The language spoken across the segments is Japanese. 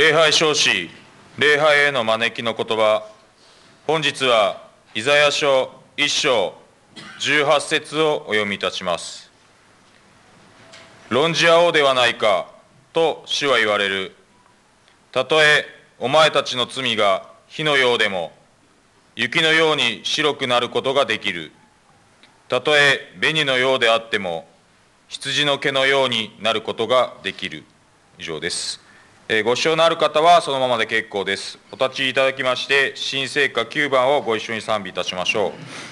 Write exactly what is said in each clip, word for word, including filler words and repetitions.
礼拝証子、礼拝への招きの言葉。本日はイザヤ書一章十八節をお読みいたします。論じ合おうではないかと主は言われる。たとえお前たちの罪が火のようでも雪のように白くなることができる。たとえ紅のようであっても羊の毛のようになることができる。以上です。えー、ご視聴のある方はそのままで結構です。お立ちいただきまして新聖歌きゅうばんをご一緒に賛美いたしましょう。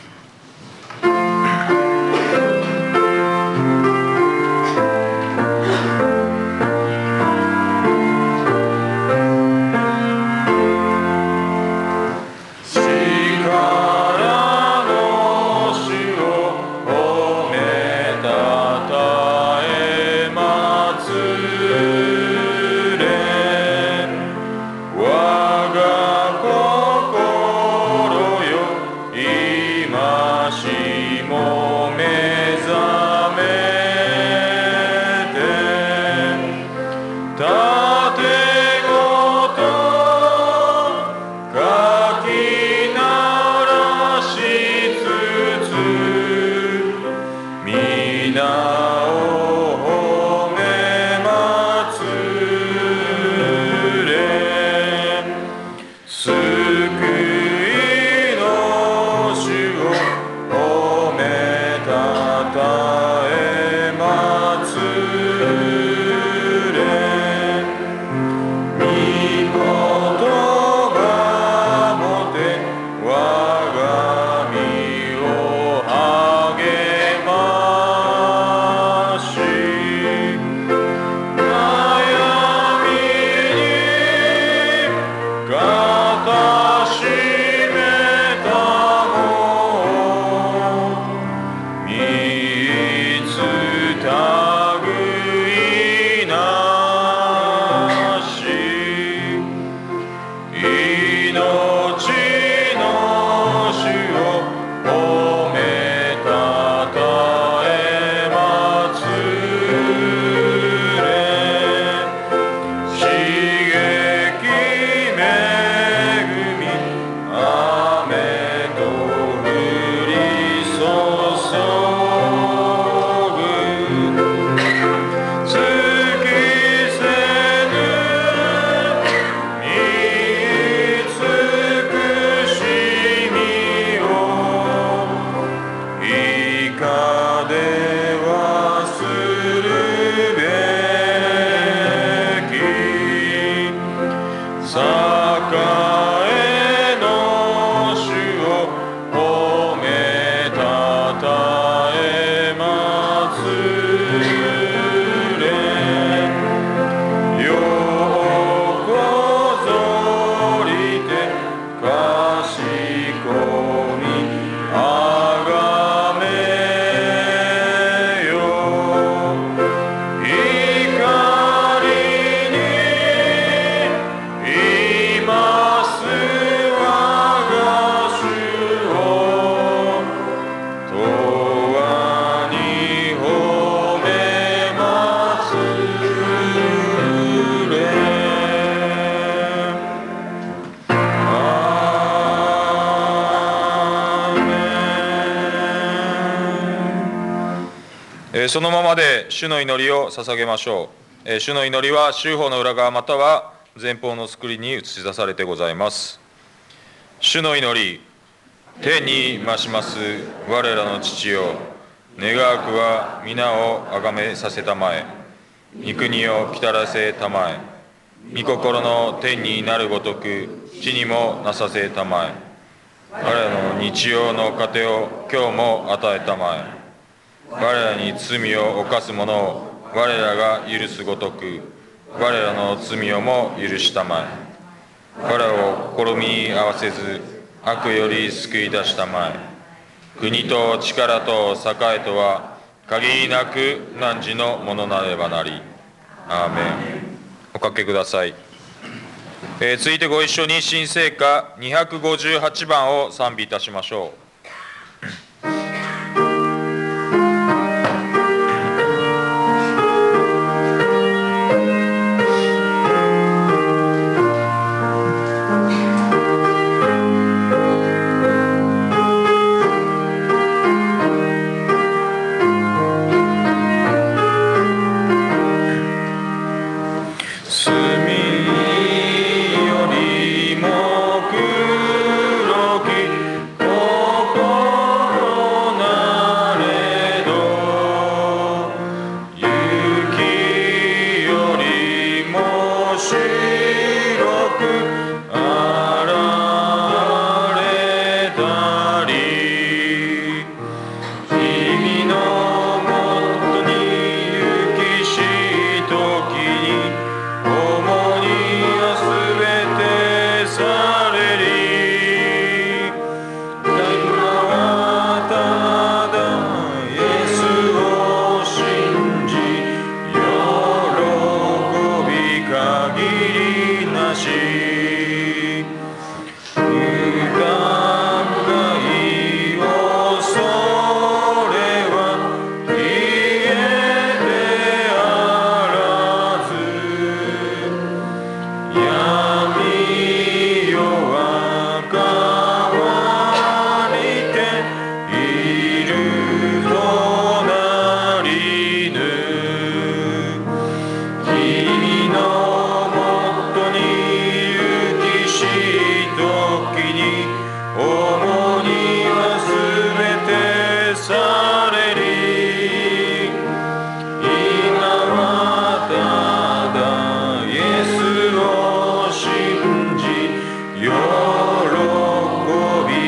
そのままで主の祈りを捧げましょう。主の祈りは修法の裏側または前方のスクリーンに映し出されてございます。主の祈り。天に増します我らの父よ、願わくは皆をあがめさせたまえ、御国を来たらせたまえ、御心の天になるごとく地にもなさせたまえ、我らの日曜の糧を今日も与えたまえ、我らに罪を犯す者を我らが許すごとく我らの罪をも許したまえ、我らを試みに合わせず悪より救い出したまえ、国と力と栄とは限りなく汝のものなればなり。アーメン。おかけください。えー、続いてご一緒に新聖歌にひゃくごじゅうはちばんを賛美いたしましょう。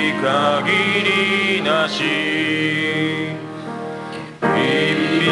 限りなし。一匹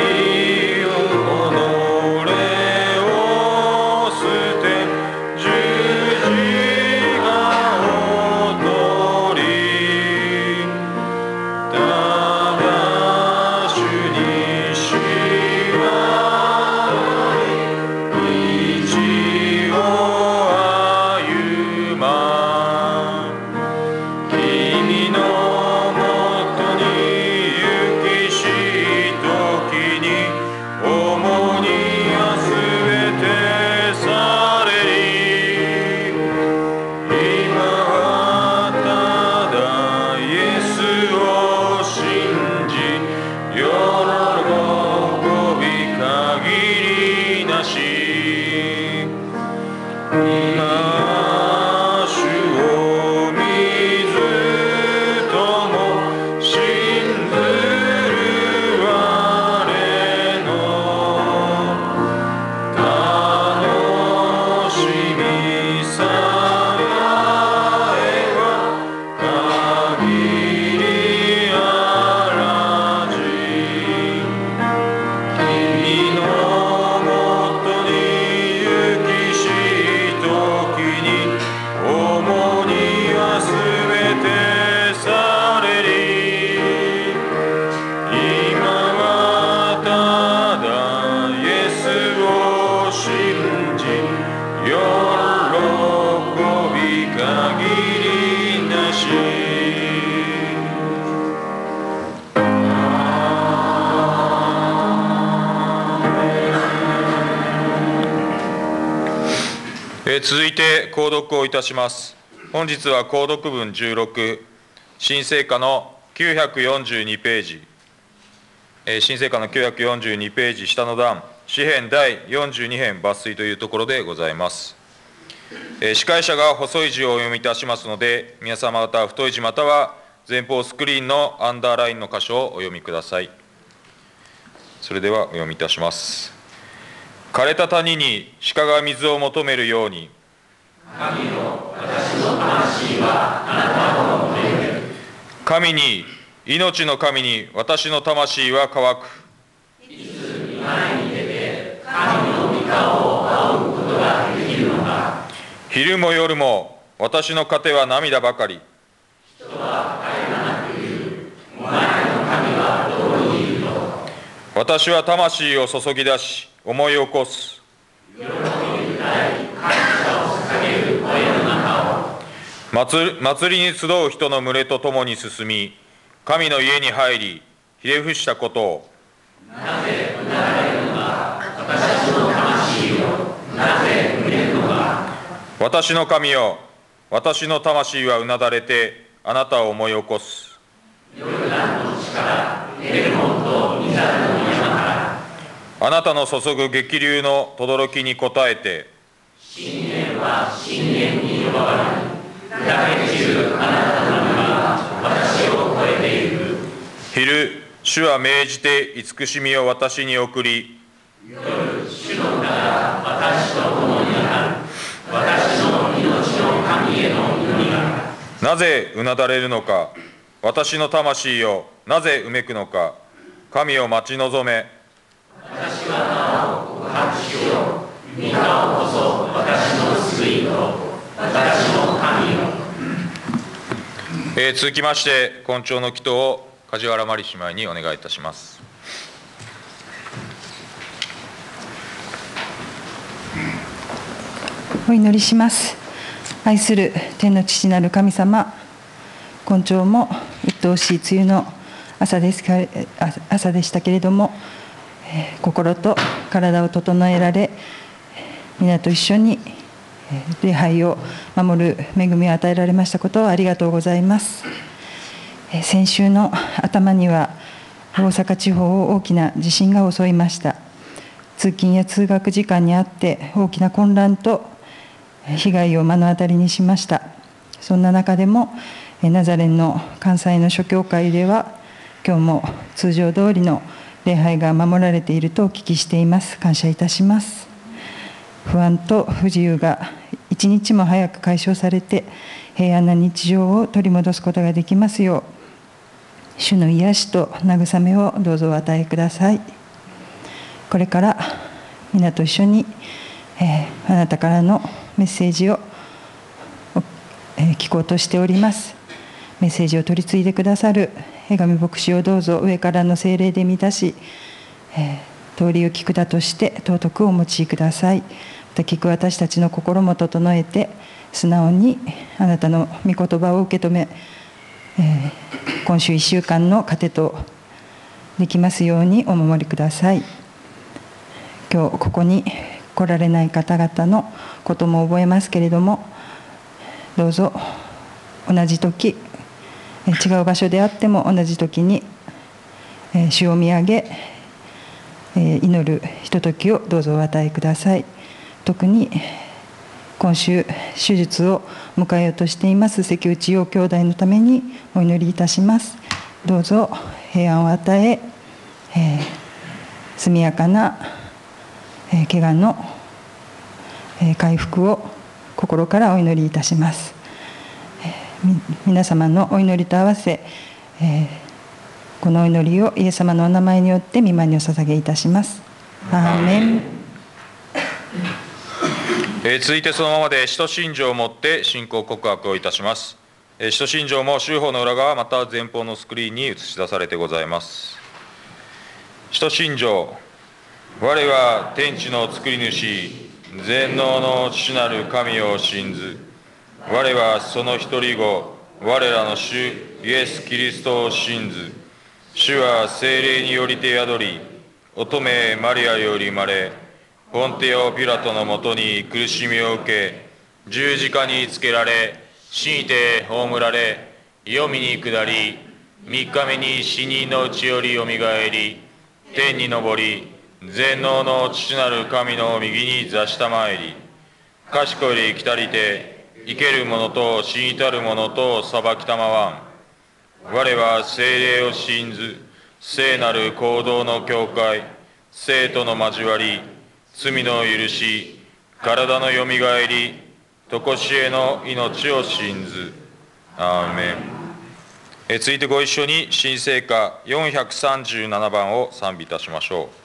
続いて購読をいたします。本日は購読文じゅうろく、新聖歌のきゅうひゃくよんじゅうにページ、新聖歌のきゅうひゃくよんじゅうにページ下の段、詩編だいよんじゅうに編抜粋というところでございます。司会者が細い字をお読みいたしますので、皆様方は太い字または前方スクリーンのアンダーラインの箇所をお読みください。それではお読みいたします。枯れた谷に鹿が水を求めるように、神よ、私の魂はあなたを求める。神に、命の神に私の魂は乾く。いつ御前に出て神の御顔を仰ぐことができるのか。昼も夜も私の糧は涙ばかり。人は絶え間なく言う。お前の神はどこにいると。私は魂を注ぎ出し思い起こす。喜び歌い、感謝を捧げる声の中を。祭祭りに集う人の群れと共に進み、神の家に入り、ひれ伏したことを。なぜうなられるのか、私の魂よ、なぜうねるのか。私の神よ、私の魂はうなだれて、あなたを思い起こす。ヨルダンの地から、ヘルモンとミザルの山から、あなたの注ぐ激流の轟に応えて、深淵は深淵に呼ばわり、砕け散るあなたの身は私を超えていく。昼、主は命じて慈しみを私に送り、夜、主の名が私と共にある。私の命の神への祈りが。なぜうなだれるのか、私の魂よ、なぜうめくのか。神を待ち望め。私は名を告白しよう。御顔こそ私の救いと私の神よ。えー、続きまして今朝の祈祷を梶原真理姉妹にお願いいたします。 お祈りします。愛する天の父なる神様、今朝も鬱陶しい梅雨の朝ですか、朝でしたけれども、心と体を整えられ、皆と一緒に礼拝を守る恵みを与えられましたことをありがとうございます。先週の頭には大阪地方を大きな地震が襲いました。通勤や通学時間にあって大きな混乱と被害を目の当たりにしました。そんな中でもナザレンの関西の諸教会では今日も通常通りの礼拝が守られているとお聞きしています。感謝いたします。不安と不自由が一日も早く解消されて、 平安な日常を取り戻すことができますよう、主の癒しと慰めをどうぞお与えください。これから皆と一緒に、えー、あなたからのメッセージを、えー、聞こうとしております。メッセージを取り継いでくださる江上牧師をどうぞ上からの聖霊で満たし、えー、通り行き管として尊くお持ちください。また聞く私たちの心も整えて、素直にあなたの御言葉を受け止め、えー、今週いっしゅうかんの糧とできますようにお守りください。今日ここに来られない方々のことも覚えますけれども、どうぞ同じ時、違う場所であっても同じ時に主を見上げ祈るひとときをどうぞお与えください。特に今週手術を迎えようとしています関内陽兄弟のためにお祈りいたします。どうぞ平安を与え、えー、速やかな、えー、怪我の、えー、回復を心からお祈りいたします。えー、皆様のお祈りと合わせ、えー、このお祈りをイエス様のお名前によって御前にお捧げいたします。アーメン。 えー、続いてそのままで使徒信条をもって信仰告白をいたします。えー、使徒信条も州法の裏側また前方のスクリーンに映し出されてございます。使徒信条。我は天地の作り主全能の父なる神を信ず。我はその一人子我らの主イエス・キリストを信ず。主は聖霊によりて宿り、乙女マリアより生まれ、ポンテオ・ピラトのもとに苦しみを受け、十字架につけられ、死にて葬られ、黄泉に下り、三日目に死人のうちよりよみがえり、天に昇り、全能の父なる神の右に座したまえり、賢より来たりて、生ける者と死にたる者と裁きたまわん。我は聖霊を信ず、聖なる行動の教会、聖との交わり、罪の許し、体のよみがえり、とこしえの命を信ず。アーメン。え続いてご一緒に新聖歌よんひゃくさんじゅうななばんを賛美いたしましょう。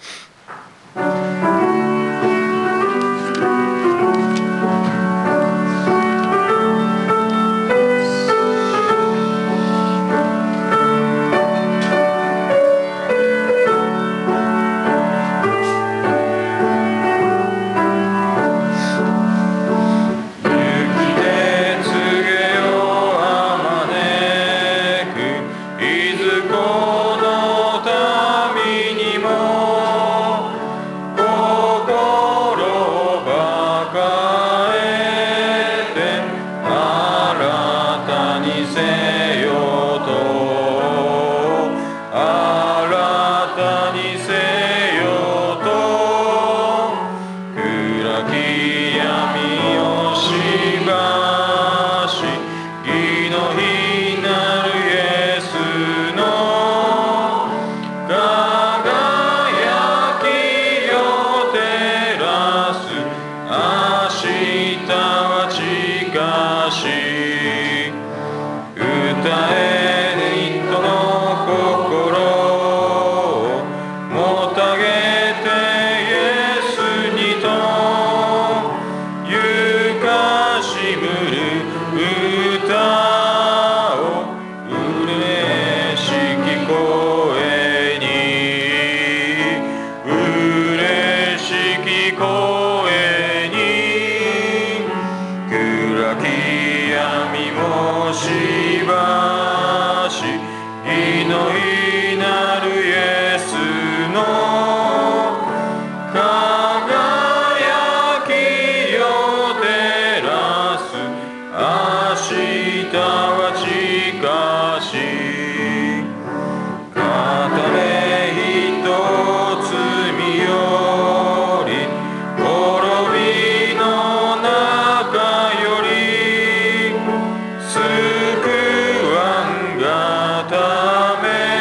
救わんがため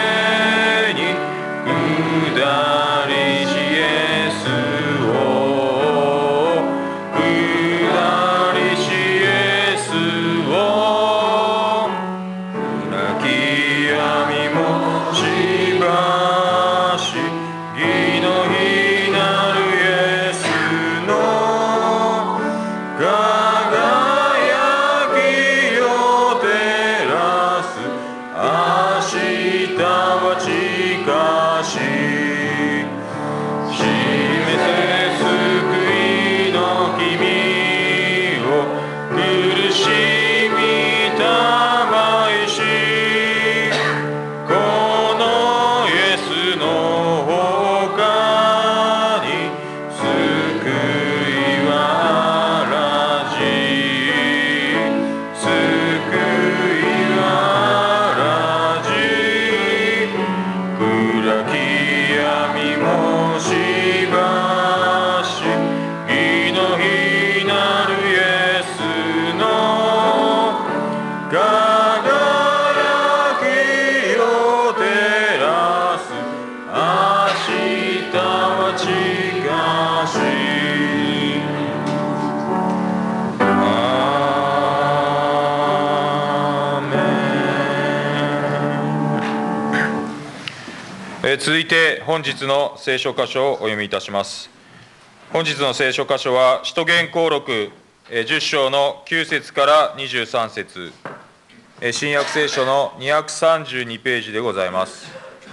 続いて本日の聖書箇所をお読みいたします。本日の聖書箇所は、使徒言行録じゅっ章のきゅう節からにじゅうさん節、新約聖書のにひゃくさんじゅうにページでございます。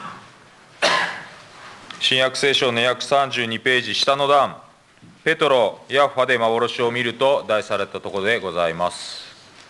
新約聖書のにひゃくさんじゅうにページ、下の段、ペトロ、ヤッファで幻を見ると題されたところでございます。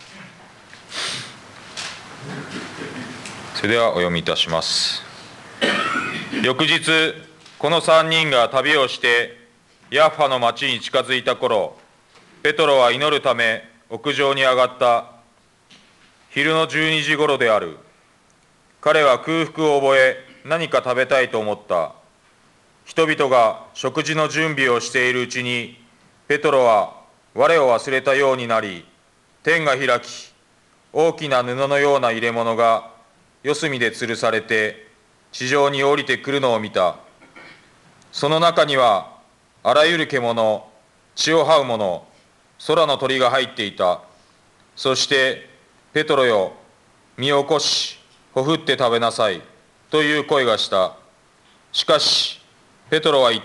それではお読みいたします。翌日、このさんにんが旅をしてヤッファの町に近づいた頃、ペトロは祈るため屋上に上がった。昼のじゅうにじごろである。彼は空腹を覚え、何か食べたいと思った。人々が食事の準備をしているうちに、ペトロは我を忘れたようになり、天が開き、大きな布のような入れ物が四隅で吊るされて地上に降りてくるのを見た。その中にはあらゆる獣、血を這うもの、空の鳥が入っていた。そしてペトロよ、身を起こしほふって食べなさいという声がした。しかしペトロは言った。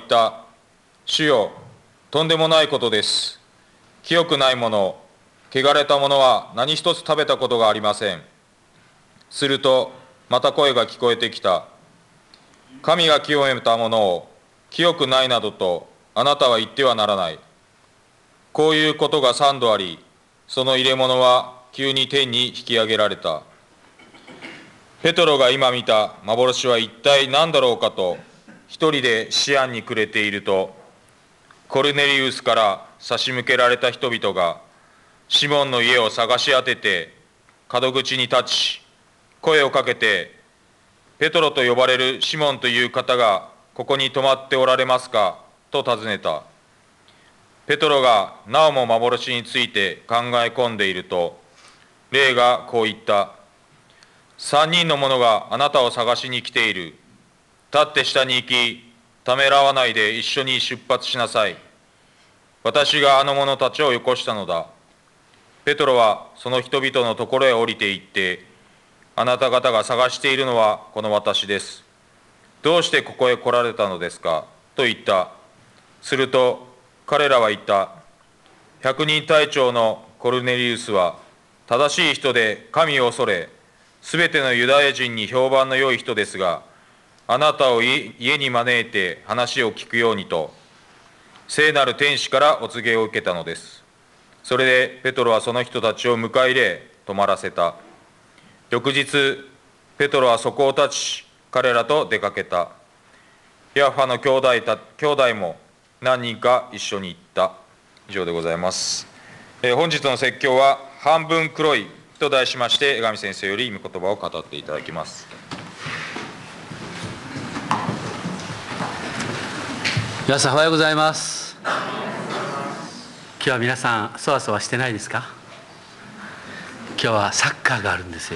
主よ、とんでもないことです。清くないもの、汚れたものは何一つ食べたことがありません。するとまた声が聞こえてきた。神が清めたものを清くないなどとあなたは言ってはならない。こういうことが三度あり、その入れ物は急に天に引き上げられた。ペトロが今見た幻は一体何だろうかと一人で思案に暮れていると、コルネリウスから差し向けられた人々がシモンの家を探し当てて門口に立ち、声をかけて、ペトロと呼ばれるシモンという方がここに泊まっておられますかと尋ねた。ペトロがなおも幻について考え込んでいると、霊がこう言った。三人の者があなたを探しに来ている。立って下に行き、ためらわないで一緒に出発しなさい。私があの者たちをよこしたのだ。ペトロはその人々のところへ降りて行って、あなた方が探しているのはこの私です。どうしてここへ来られたのですかと言った。すると彼らは言った。百人隊長のコルネリウスは正しい人で神を恐れ、すべてのユダヤ人に評判の良い人ですが、あなたを家に招いて話を聞くようにと、聖なる天使からお告げを受けたのです。それでペトロはその人たちを迎え入れ、泊まらせた。翌日、ペトロはそこを立ち、彼らと出かけた。ヤッファの兄弟た兄弟も何人か一緒に行った。以上でございます。えー、本日の説教は、半分黒いと題しまして、江上先生より御言葉を語っていただきます。 皆さんおはようございます。今日は皆さんそわそわしてないですか？今日はサッカーがあるんですよ。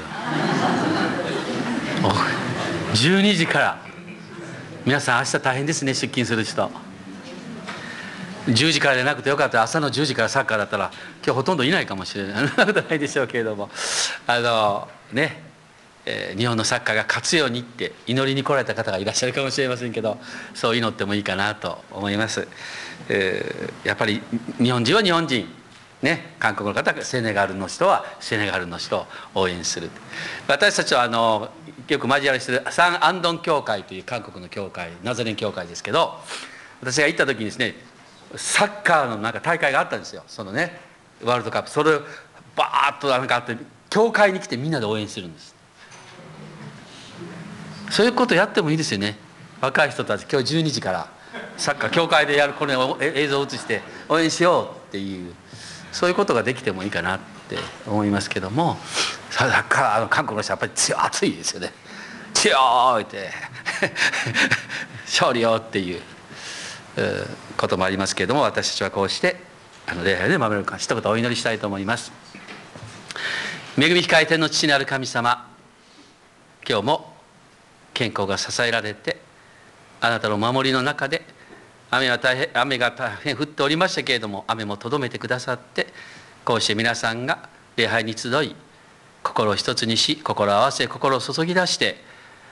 じゅうにじから。皆さん明日大変ですね、出勤する人。じゅうじからでなくてよかったら朝のじゅうじからサッカーだったら今日ほとんどいないかもしれない。そんなことないでしょうけれども、あのね、えー、日本のサッカーが勝つようにって祈りに来られた方がいらっしゃるかもしれませんけど、そう祈ってもいいかなと思います。えー、やっぱり日本人は日本人ね、韓国の方がセネガルの人はセネガルの人を応援する。私たちはあのよく交わりしているサン・アンドン教会という韓国の教会、ナザレン教会ですけど、私が行った時にですね、サッカーのなんか大会があったんですよ。そのね、ワールドカップ、それをバーッとなんかあって教会に来てみんなで応援するんです。そういうことやってもいいですよね。若い人たち今日じゅうにじからサッカー教会でやるこれを映像を映して応援しようっていう、そういうことができてもいいかなって思いますけども、サッカーあの韓国の人はやっぱり強熱いですよね。強いって勝利よっていうこともありますけれども、私たちはこうしてあの礼拝で守れるか一言お祈りしたいと思います。恵み控え天の父なる神様、今日も健康が支えられて、あなたの守りの中で雨は大変雨が大変降っておりましたけれども、雨もとどめてくださって、こうして皆さんが礼拝に集い、心を一つにし、心を合わせ、心を注ぎ出して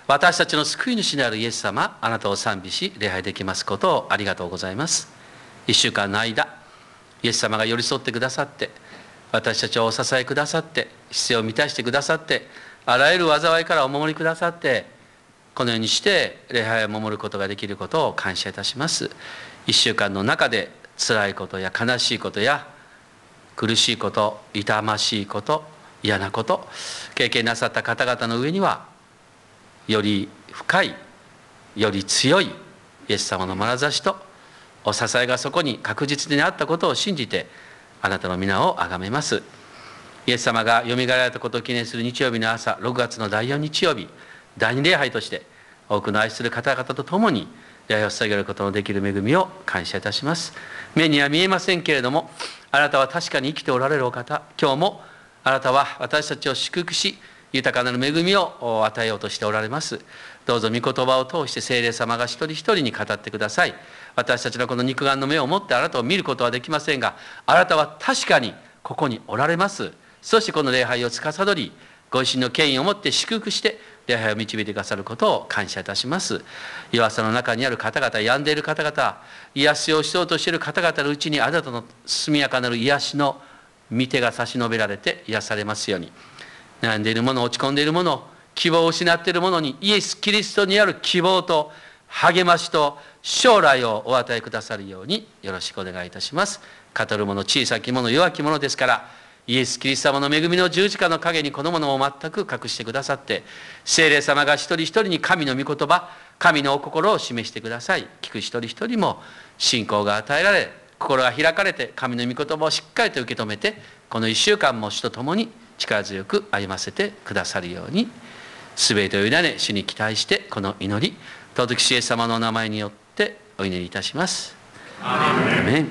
私たちの救い主であるイエス様、あなたを賛美し礼拝できますことをありがとうございます。一週間の間、イエス様が寄り添ってくださって、私たちをお支えくださって、必要を満たしてくださって、あらゆる災いからお守りくださって、このようにして礼拝を守ることができることを感謝いたします。一週間の中で辛いことや悲しいことや苦しいこと、痛ましいこと、嫌なこと、経験なさった方々の上には、より深い、より強いイエス様の眼差しとお支えがそこに確実にあったことを信じて、あなたの皆をあがめます。イエス様がよみがえられたことを記念する日曜日の朝、ろくがつのだいよん日曜日、第二礼拝として多くの愛する方々と共に礼拝を捧げることのできる恵みを感謝いたします。目には見えませんけれども、あなたは確かに生きておられるお方、今日もあなたは私たちを祝福し、豊かなる恵みを与えようとしておられます。どうぞ御言葉を通して聖霊様が一人一人に語ってください。私たちのこの肉眼の目を持ってあなたを見ることはできませんが、あなたは確かにここにおられます。そしてこの礼拝を司り、ご自身の権威を持って祝福して礼拝を導いてくださることを感謝いたします。弱さの中にある方々、病んでいる方々、癒しをしようとしている方々のうちに、あなたの速やかなる癒しの御手が差し伸べられて癒されますように。悩んでいる者、落ち込んでいる者、希望を失っている者にイエス・キリストにある希望と励ましと将来をお与えくださるようによろしくお願いいたします。語る者、小さき者、弱き者ですから、イエス・キリスト様の恵みの十字架の陰にこの者を全く隠してくださって、聖霊様が一人一人に神の御言葉、神のお心を示してください。聞く一人一人も信仰が与えられ、心が開かれて、神の御言葉をしっかりと受け止めて、この一週間も主と共に力強く歩ませてくださるように、すべてを委ね主に期待して、この祈り、尊き主イエス様のお名前によってお祈りいたします。アーメン。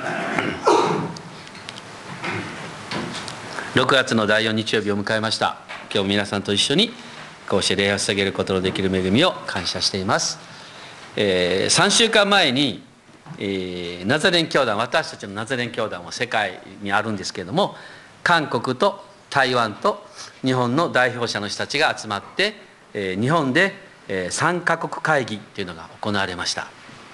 ろくがつのだいよん日曜日を迎えました。今日皆さんと一緒にこうして礼拝を捧げることのできる恵みを感謝しています。えー、さんしゅうかんまえに、えー、ナザレン教団、私たちのナザレン教団は世界にあるんですけれども、韓国と台湾と日本の代表者の人たちが集まって、えー、日本で、えー、さんカ国会議というのが行われました。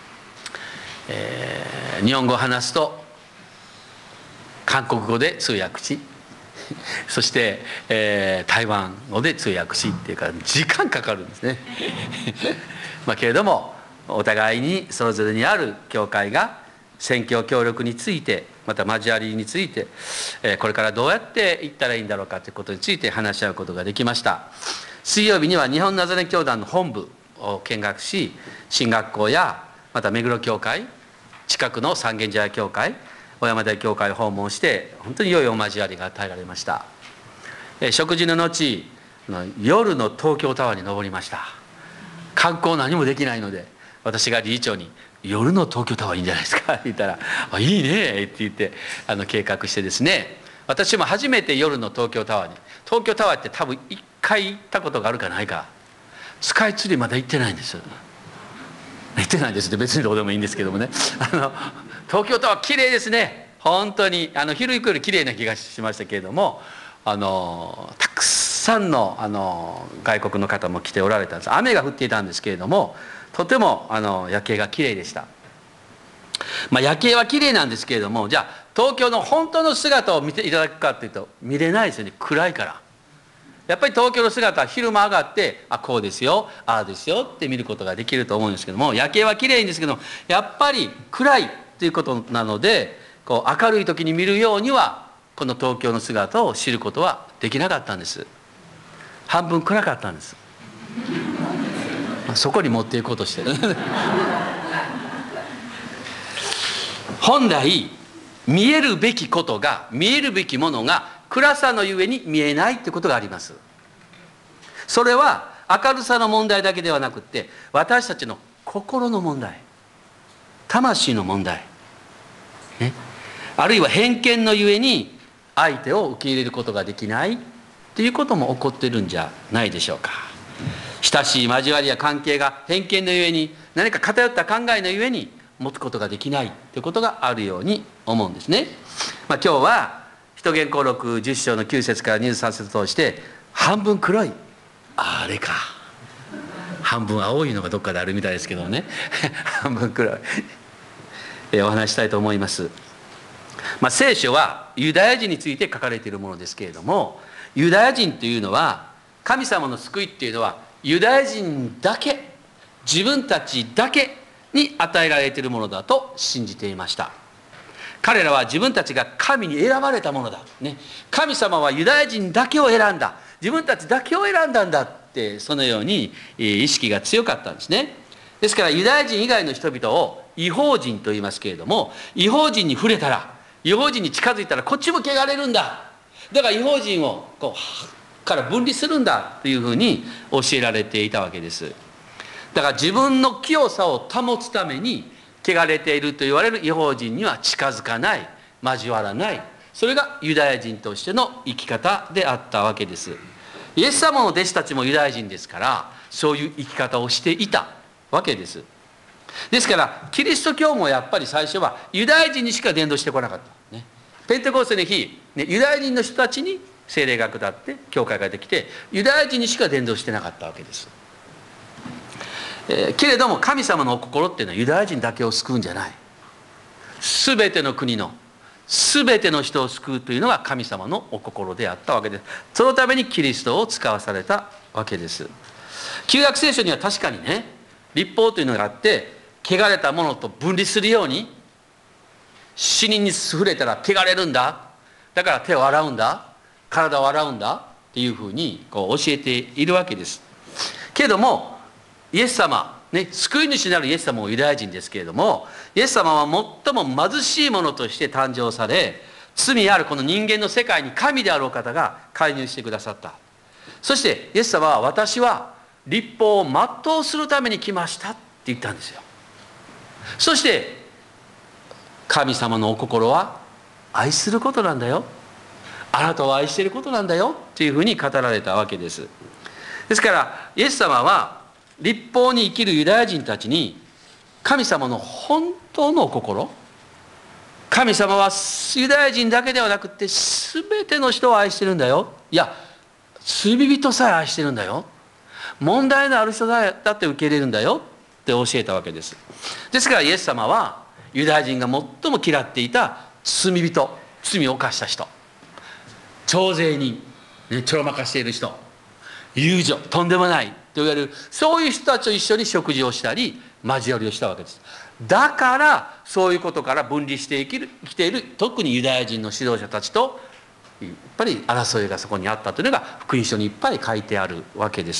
えー、日本語を話すと韓国語で通訳し、そして、えー、台湾語で通訳しっていうか時間かかるんですねまあけれども、お互いにそれぞれにある教会が宣教協力について、また交わりについて、えー、これからどうやっていったらいいんだろうかということについて話し合うことができました。水曜日には日本ナザレ教団の本部を見学し、進学校やまた目黒教会、近くの三軒茶屋教会、小山台教会を訪問して、本当に良いお交わりが与えられました。え食事の後、夜の東京タワーに登りました。観光何もできないので、私が理事長に「夜の東京タワーいいんじゃないですか」って言ったら「あ、いいね」って言ってあの計画してですね、私も初めて夜の東京タワーに、東京タワーって多分いっかい行ったことがあるかないか、スカイツリーまだ行ってないんです。行ってないんですって別にどうでもいいんですけどもね、あの東京タワー綺麗ですね。本当にあの昼行くより綺麗な気がしましたけれども、あのたくさんのあの外国の方も来ておられたんです。雨が降っていたんですけれども、とてもあの夜景が綺麗でした。まあ、夜景は綺麗なんですけれども、じゃあ東京の本当の姿を見ていただくかというと見れないですよね。暗いから。やっぱり東京の姿は昼間上がって、あ、こうですよ、ああですよって見ることができると思うんですけども、夜景は綺麗ですけども、やっぱり暗いということなので、こう明るい時に見るようにはこの東京の姿を知ることはできなかったんです。半分暗かったんです。そこに持っていこうとしてる本来見えるべきことが、見えるべきものが暗さのゆえに見えないということがあります。それは明るさの問題だけではなくて、私たちの心の問題、魂の問題、ね、あるいは偏見のゆえに相手を受け入れることができないということも起こっているんじゃないでしょうか。親しい交わりや関係が偏見のゆえに、何か偏った考えのゆえに持つことができないということがあるように思うんですね。まあ、今日は使徒言行録じゅっ章のきゅう節からにじゅうさん節を通して、半分黒い、あれか半分青いのがどっかであるみたいですけどね半分くらいえお話したいと思います。まあ、聖書はユダヤ人について書かれているものですけれども、ユダヤ人というのは神様の救いっていうのはユダヤ人だけ、自分たちだけに与えられているものだと信じていました。彼らは自分たちが神に選ばれたものだ、ね、神様はユダヤ人だけを選んだ、自分たちだけを選んだんだって、そのように意識が強かったんですね。ですからユダヤ人以外の人々を異邦人と言いますけれども、異邦人に触れたら、異邦人に近づいたらこっちも汚れるんだ、だから異邦人をこうから分離するんだというふうに教えられていたわけです。だから自分の清さを保つために汚れていると言われる異邦人には近づかない、交わらない、それがユダヤ人としての生き方であったわけです。イエス様の弟子たちもユダヤ人ですから、そういう生き方をしていたわけです。ですからキリスト教もやっぱり最初はユダヤ人にしか伝道してこなかった、ね、ペンテコステの日、ね、ユダヤ人の人たちに聖霊が下って教会ができて、ユダヤ人にしか伝道してなかったわけです。えー、けれども神様のお心っていうのはユダヤ人だけを救うんじゃない、すべての国のすべての人を救うというのが神様のお心であったわけです。そのためにキリストを使わされたわけです。旧約聖書には確かにね、律法というのがあって、汚れたものと分離するように、死人に触れたら汚れるんだ、だから手を洗うんだ、体を洗うんだっていうふうにこう教えているわけです。けれどもイエス様、ね、救い主なるイエス様もユダヤ人ですけれども、イエス様は最も貧しいものとして誕生され、罪あるこの人間の世界に神であるお方が介入してくださった。そしてイエス様は、私は律法を全うするために来ましたって言ったんですよ。そして神様のお心は愛することなんだよ、あなたを愛していることなんだよっていうふうに語られたわけです。ですからイエス様は律法に生きるユダヤ人たちに神様の本当のお心、神様はユダヤ人だけではなくて全ての人を愛してるんだよ、いや罪人さえ愛してるんだよ、問題のある人だって受け入れるんだよって教えたわけです。ですからイエス様はユダヤ人が最も嫌っていた罪人、罪を犯した人、徴税人、ね、ちょろまかしている人、遊女、とんでもないと言われる、そういう人たちと一緒に食事をしたり交わりをしたわけです。だからそういうことから分離して生きる生きている特にユダヤ人の指導者たちとやっぱり争いがそこにあったというのが福音書にいっぱい書いてあるわけです。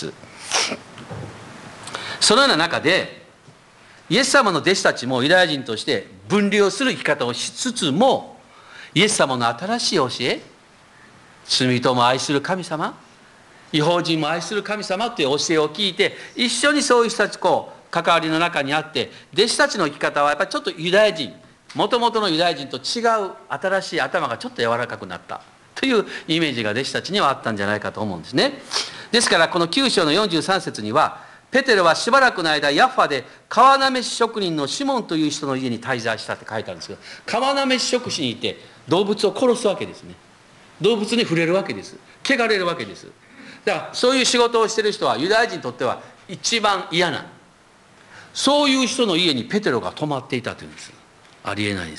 そのような中でイエス様の弟子たちもユダヤ人として分離をする生き方をしつつも、イエス様の新しい教え、罪人も愛する神様、異邦人も愛する神様という教えを聞いて、一緒にそういう人たちと関わりの中にあって、弟子たちの生き方はやっぱりちょっとユダヤ人、もともとのユダヤ人と違う新しい頭がちょっと柔らかくなったというイメージが弟子たちにはあったんじゃないかと思うんですね。ですからこのきゅう章のよんじゅうさん節には、ペテロはしばらくの間ヤッファで川なめし職人のシモンという人の家に滞在したって書いてあるんですけど、川なめし職人にいて動物を殺すわけですね。動物に触れるわけです。汚れるわけです。だからそういう仕事をしている人はユダヤ人にとっては一番嫌な、そういう人の家にペテロが泊まっていたというんです。ありえないです。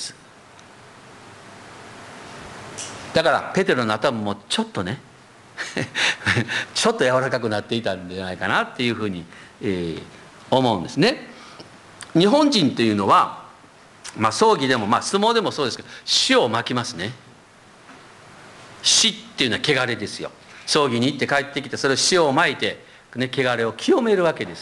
だからペテロの頭もちょっとねちょっと柔らかくなっていたんじゃないかなっていうふうに、えー、思うんですね。日本人というのは、まあ、葬儀でも、まあ、相撲でもそうですけど、死を巻きますね。死っていうのは汚れですよ。葬儀に行って帰ってきてそれを死を巻いて、ね、汚れを清めるわけです。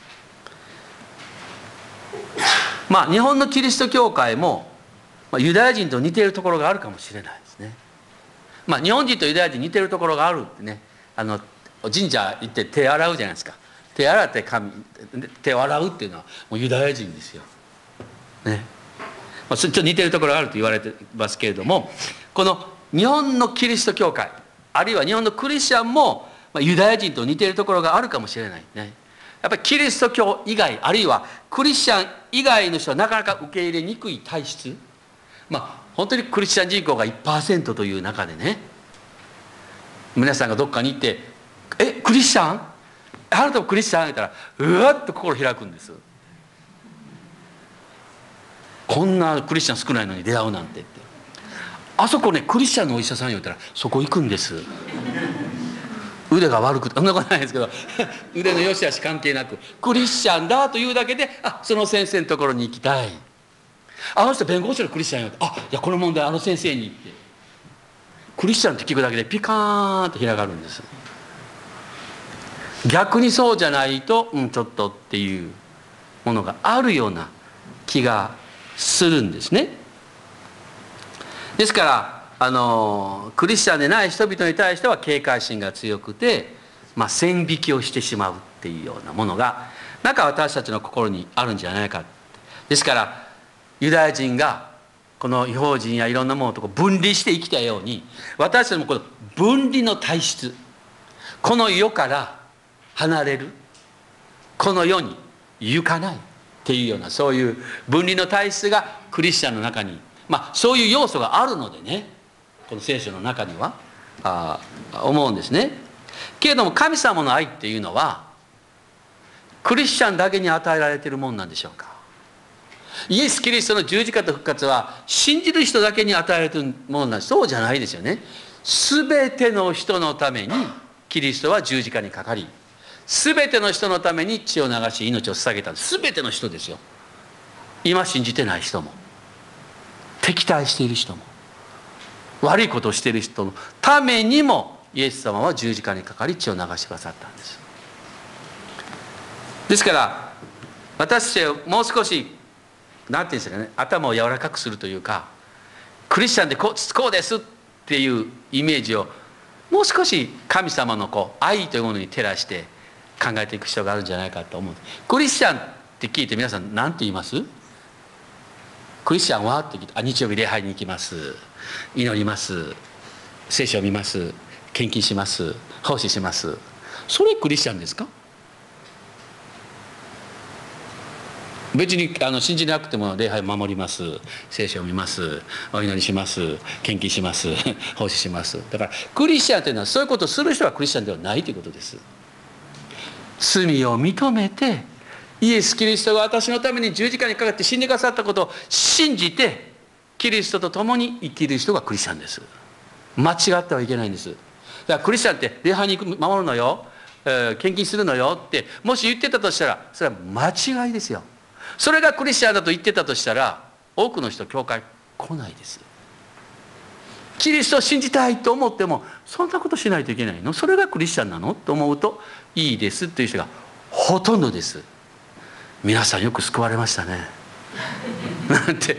まあ日本のキリスト教会も、まあ、ユダヤ人と似ているところがあるかもしれないですね。まあ日本人とユダヤ人似ているところがあるってね、あの神社行って手洗うじゃないですか。手洗って神手を洗うっていうのはもうユダヤ人ですよ。ね。まあ、ちょっと似ているところがあると言われてますけれども、この日本のキリスト教会、あるいは日本のクリスチャンも、まあ、ユダヤ人と似ているところがあるかもしれないね。やっぱりキリスト教以外、あるいはクリスチャン以外の人はなかなか受け入れにくい体質、まあ本当にクリスチャン人口が いちパーセント という中でね、皆さんがどっかに行って「えクリスチャンあなたもクリスチャンあげたらうわっと心開くんです。こんなクリスチャン少ないのに出会うなんてって。あそこねクリスチャンのお医者さん言うたらそこ行くんです。腕が悪くてそんなことないですけど腕の良し悪し関係なくクリスチャンだというだけで、あ、その先生のところに行きたい。あの人弁護士のクリスチャンよって、あ、いやこの問題あの先生に行って、クリスチャンって聞くだけでピカーンと開がるんです。逆にそうじゃないと、うん、ちょっとっていうものがあるような気がするんですね。ですからあのクリスチャンでない人々に対しては警戒心が強くて、まあ、線引きをしてしまうっていうようなものがなんか私たちの心にあるんじゃないか。ですからユダヤ人がこの異邦人やいろんなものと分離して生きたように、私たちもこの分離の体質、この世から離れる、この世に行かないっていうような、そういう分離の体質がクリスチャンの中に、まあそういう要素があるのでね、この聖書の中にはあ思うんですね。けれども神様の愛っていうのはクリスチャンだけに与えられているもんなんでしょうか。イエス・キリストの十字架と復活は信じる人だけに与えられているものなんです。そうじゃないですよね。全ての人のためにキリストは十字架にかかり、全ての人のために血を流し命を捧げた。全ての人ですよ。今信じてない人も敵対している人も悪いことをしている人のためにもイエス様は十字架にかかり血を流してくださったんです。ですから私たちはもう少し何て言うんですかね、頭を柔らかくするというか、クリスチャンでこう、こうですっていうイメージをもう少し神様のこう愛というものに照らして考えていく必要があるんじゃないかと思う。クリスチャンって聞いて皆さん何て言います？クリスチャンはって聞いて、あ、日曜日礼拝に行きます、祈ります、聖書を見ます、献金します、奉仕します。それクリスチャンですか？別にあの信じなくても礼拝を守ります、聖書を見ます、お祈りします、献金します、奉仕します。だからクリスチャンというのはそういうことをする人はクリスチャンではないということです。罪を認めてイエス・キリストが私のために十字架にかかって死んでくださったことを信じてキリストと共に生きる人がクリスチャンです。間違ってはいけないんです。だからクリスチャンって礼拝に行く、守るのよ、えー、献金するのよってもし言ってたとしたらそれは間違いですよ。それがクリスチャンだと言ってたとしたら多くの人教会来ないです。キリストを信じたいと思ってもそんなことしないといけないの、それがクリスチャンなのと思うといいですっていう人がほとんどです。皆さんよく救われましたねなんて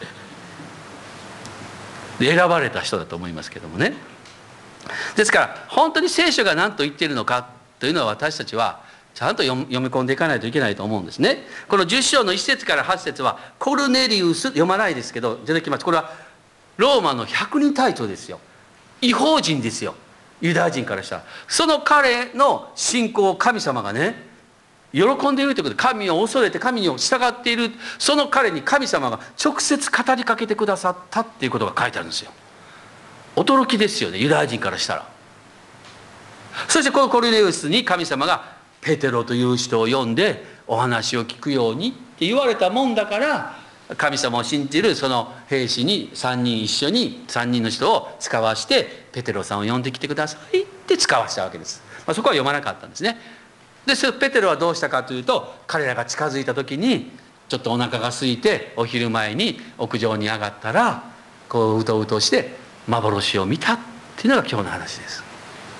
選ばれた人だと思いますけどもね。ですから本当に聖書が何と言っているのかというのは私たちはちゃんと読み込んでいかないといけないと思うんですね。このじゅっ章のいち節からはち節はコルネリウス、読まないですけど出てきます。これはローマの百人隊長ですよ。異邦人ですよ、ユダヤ人からしたら。その彼の信仰を神様がね喜んでいるということで、神を恐れて神に従っているその彼に神様が直接語りかけてくださったっていうことが書いてあるんですよ。驚きですよね、ユダヤ人からしたら。そしてこのコルネリウスに神様がペテロという人を呼んでお話を聞くようにって言われたもんだから、神様を信じるその兵士にさんにん一緒にさんにんの人を使わしてペテロさんを呼んできてくださいって使わしたわけです。まあ、そこは読まなかったんですね。でペテロはどうしたかというと、彼らが近づいた時にちょっとお腹が空いてお昼前に屋上に上がったらこううとうとして幻を見たっていうのが今日の話です。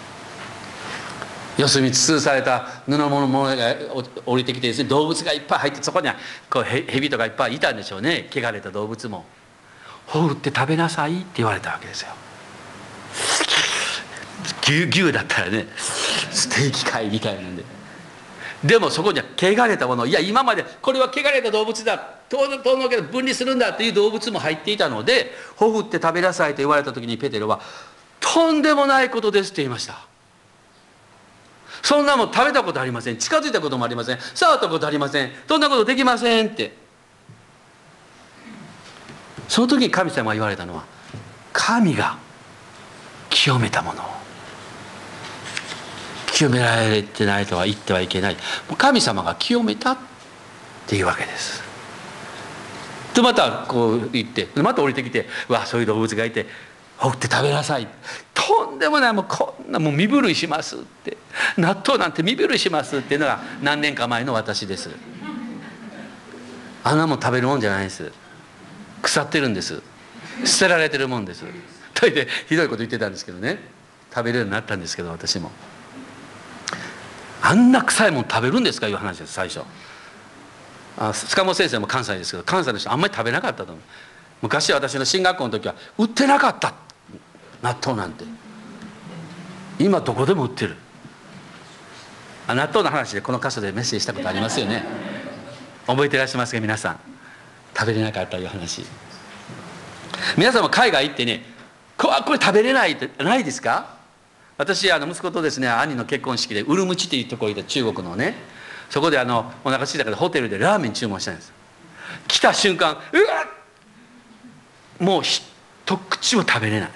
四隅筒された布物が降りてきてですね、動物がいっぱい入って、そこにはこうヘビとかいっぱいいたんでしょうね。汚れた動物も。ほうって食べなさいって言われたわけですよ。牛牛だったらねステーキかいみたいなんで。でもそこには汚れたもの、いや今までこれは汚れた動物だ、遠のけど分離するんだっていう動物も入っていたので、ほふって食べなさいと言われた時にペテロはとんでもないことですって言いました。そんなもん食べたことありません、近づいたこともありません、触ったことありません、そんなことできませんって。その時に神様が言われたのは、神が清めたものを清められてないとは言ってはいけない。神様が清めたっていうわけです。でまたこう言ってまた降りてきて、うわそういう動物がいてほって食べなさい。とんでもない、もうこんなもう身震いしますって、納豆なんて身震いしますっていうのが何年か前の私です。あんなもん食べるもんじゃないです。腐ってるんです。捨てられてるもんです。と言ってひどいこと言ってたんですけどね、食べるようになったんですけど、私もあんな臭いもん食べるんですかいう話です。最初あ塚本先生も関西ですけど、関西の人あんまり食べなかったと思う。昔私の進学校の時は売ってなかった、納豆なんて。今どこでも売ってる。あ納豆の話でこの箇所でメッセージしたことありますよね。覚えていらっしゃいますか皆さん。食べれなかったという話。皆さんも海外行ってね、これ食べれないってないですか？私あの息子とですね、兄の結婚式でウルムチというところにいた中国のね、そこであのお腹空いたからホテルでラーメン注文したんです。来た瞬間、うわっもう一口も食べれない。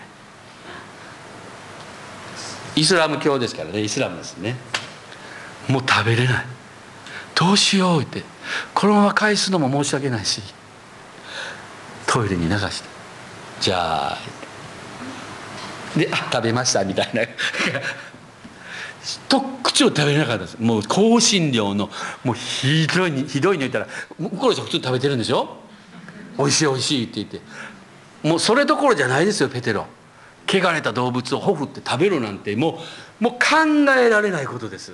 イスラム教ですからね、イスラムですね。もう食べれない。どうしようって、このまま返すのも申し訳ないし、トイレに流して、じゃあで、あ食べましたみたいな一口を食べれなかったです。もう香辛料のもうひどいにひどいの言ったら向こうの人普通に食べてるんでしょ。おいしいおいしいって言って、もうそれどころじゃないですよ。ペテロ、汚れた動物をほふって食べるなんてもうもう考えられないことです。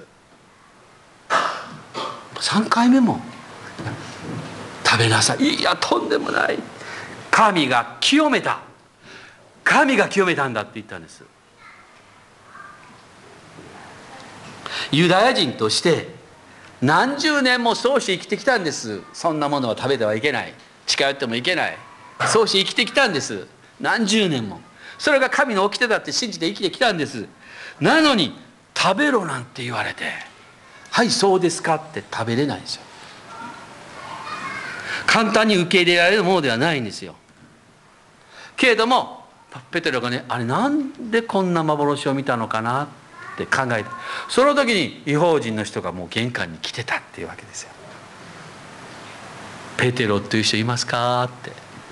さんかいめも食べなさい。いやとんでもない、神が清めた、神が清めたんだって言ったんです。ユダヤ人として何十年もそうして生きてきたんです。そんなものは食べてはいけない、近寄ってもいけない、そうして生きてきたんです。何十年もそれが神の掟だって信じて生きてきたんです。なのに食べろなんて言われて、はいそうですかって食べれないんですよ。簡単に受け入れられるものではないんですよ。けれどもペテロがね、あれなんでこんな幻を見たのかなって考えて、その時に異邦人の人がもう玄関に来てたっていうわけですよ。ペテロっていう人いますかって、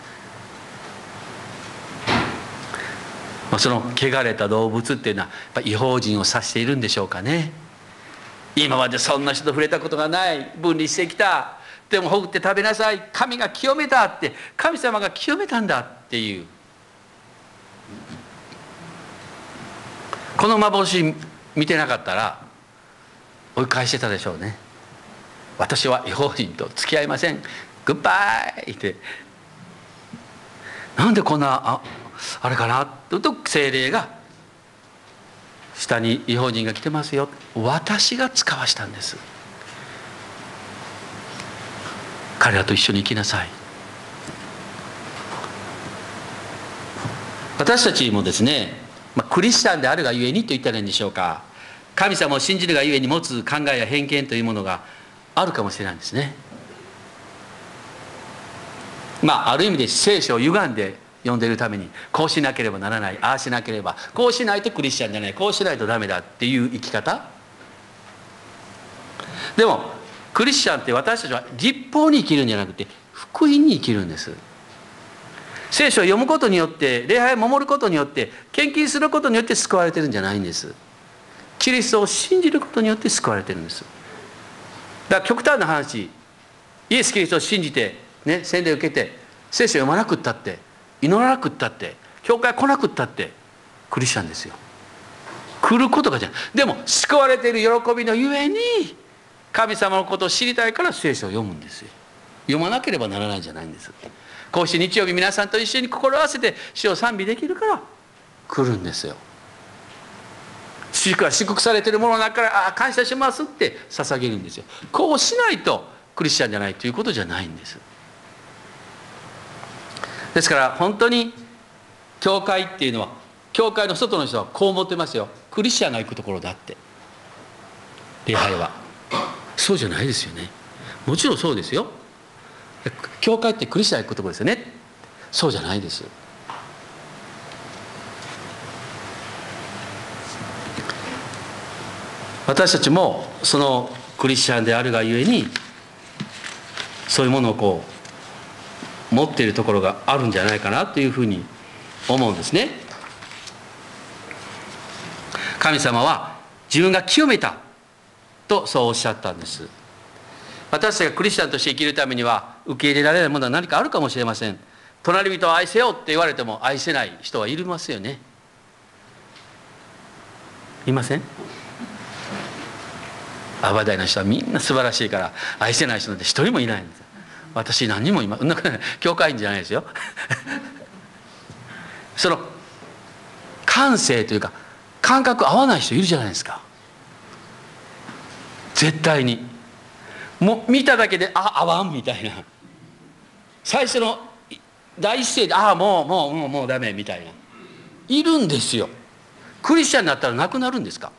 まあ、その汚れた動物っていうのはやっぱ異邦人を指しているんでしょうかね。今までそんな人と触れたことがない、分離してきた、でもほぐって食べなさい、神が清めたって、神様が清めたんだっていう、この幻見てなかったら追い返してたでしょうね。私は異邦人と付き合いません、グッバイって、なんでこんな あ, あれかなとと聖霊が下に異邦人が来てますよ、私が使わしたんです、彼らと一緒に生きなさい。私たちもですね、まあ、クリスチャンであるがゆえにと言ったらいいんでしょうか、神様を信じるがゆえに持つ考えや偏見というものがあるかもしれないんですね。まあある意味で聖書を歪んで読んでいるために、こうしなければならない、ああしなければ、こうしないとクリスチャンじゃない、こうしないとダメだっていう生き方。でもクリスチャンって私たちは律法に生きるんじゃなくて福音に生きるんです。聖書を読むことによって、礼拝を守ることによって、献金することによって救われてるんじゃないんです。キリストを信じることによって救われてるんです。だから極端な話、イエス・キリストを信じて、ね、洗礼を受けて聖書を読まなくったって、祈らなくったって、教会来なくったってクリスチャンですよ。来ることがじゃない。でも救われている喜びのゆえに神様のことを知りたいから聖書を読むんですよ。読まなければならないんじゃないんです。こうして日曜日皆さんと一緒に心を合わせて主を賛美できるから来るんですよ。祝福は祝福されているものの中から、ああ感謝しますって捧げるんですよ。こうしないとクリスチャンじゃないということじゃないんです。ですから本当に教会っていうのは、教会の外の人はこう思ってますよ。クリスチャンが行くところだって、礼拝は。そうじゃないですよね。もちろんそうですよ。教会ってクリスチャンが行くところですよね。そうじゃないです。 私たちもそのクリスチャンであるがゆえに、そういうものをこう持っているところがあるんじゃないかなというふうに思うんですね。神様は自分が清めたとそうおっしゃったんです。私たちがクリスチャンとして生きるためには受け入れられないものは何かあるかもしれません。隣人を愛せよって言われても愛せない人はいますよね。いません？アバダイの人はみんな素晴らしいから愛せない人なんて一人もいないんです。私何人もいます。教会員じゃないですよその感性というか感覚合わない人いるじゃないですか。絶対にもう見ただけであ合わんみたいな、最初の第一声でああもうもうもうもうダメみたいな、いるんですよ。クリスチャンになったらなくなるんですか？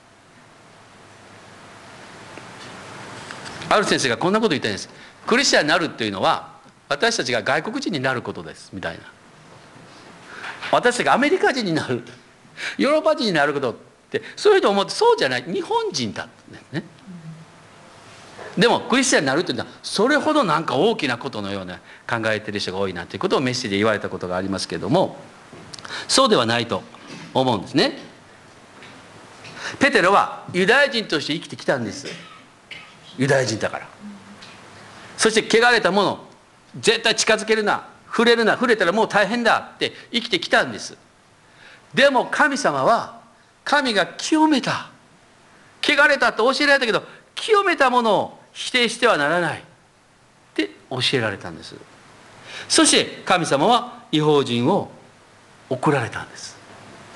ある先生がこんなこと言ったんです。クリスチャンになるっていうのは私たちが外国人になることですみたいな。私たちがアメリカ人になる、ヨーロッパ人になることってそういうふうに思って、そうじゃない、日本人だってね。でもクリスチャンになるっていうのはそれほどなんか大きなことのような考えてる人が多いなということをメッセージで言われたことがありますけれども、そうではないと思うんですね。ペテロはユダヤ人として生きてきたんです。ユダヤ人だから。そして汚れたもの絶対近づけるな、触れるな、触れたらもう大変だって生きてきたんです。でも神様は神が清めた、汚れたと教えられたけど清めたものを否定してはならないって教えられたんです。そして神様は異邦人を送られたんです。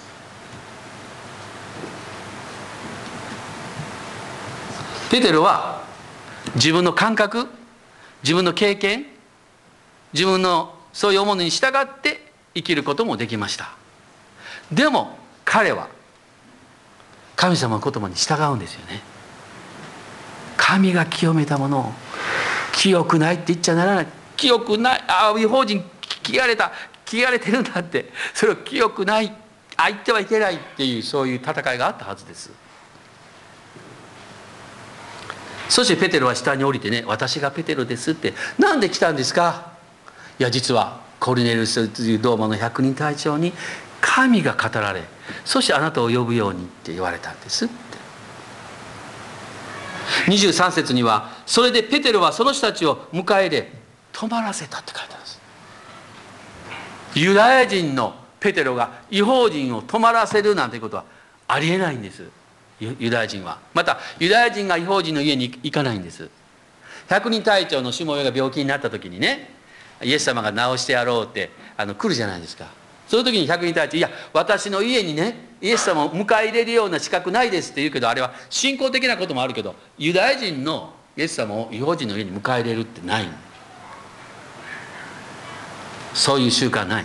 ペテロは自分の感覚、自分の経験、自分のそういうものに従って生きることもできました。でも彼は神様の言葉に従うんですよね。神が清めたものを清くないって言っちゃならない。清くない、ああ異邦人汚れた、汚れてるんだって、それを清くない、あ言ってはいけないっていう、そういう戦いがあったはずです。そしてペテロは下に降りてね、私がペテロですって、なんで来たんですか？いや実はコルネリウスというローマの百人隊長に神が語られ、そしてあなたを呼ぶようにって言われたんですって。にじゅうさん節にはそれでペテロはその人たちを迎え入れ泊まらせたって書いてあるんです。ユダヤ人のペテロが異邦人を泊まらせるなんていうことはありえないんです。ユダヤ人はまたユダヤ人が異邦人の家に行かないんです。百人隊長のしもべが病気になった時にね、イエス様が治してやろうってあの来るじゃないですか。その時に百人隊長、いや私の家にねイエス様を迎え入れるような資格ないですって言うけど、あれは信仰的なこともあるけど、ユダヤ人のイエス様を異邦人の家に迎え入れるってない、そういう習慣ない。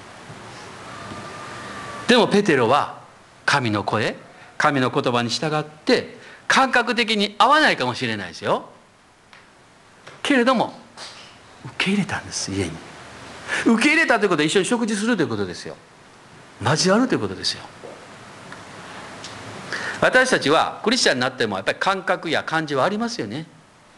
でもペテロは神の声、神の言葉に従って感覚的に合わないかもしれないですよ、けれども受け入れたんです。家に受け入れたということは一緒に食事するということですよ。交わるということですよ。私たちはクリスチャンになってもやっぱり感覚や感じはありますよね。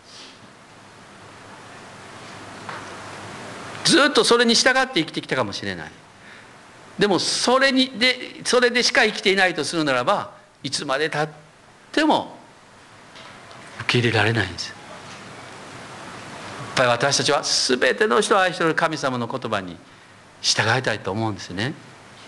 ずっとそれに従って生きてきたかもしれない。でもそれにでそれでしか生きていないとするならば、いつまでたっても受け入れられないんです。やっぱり私たちは全ての人を愛している神様の言葉に従いたいと思うんですね。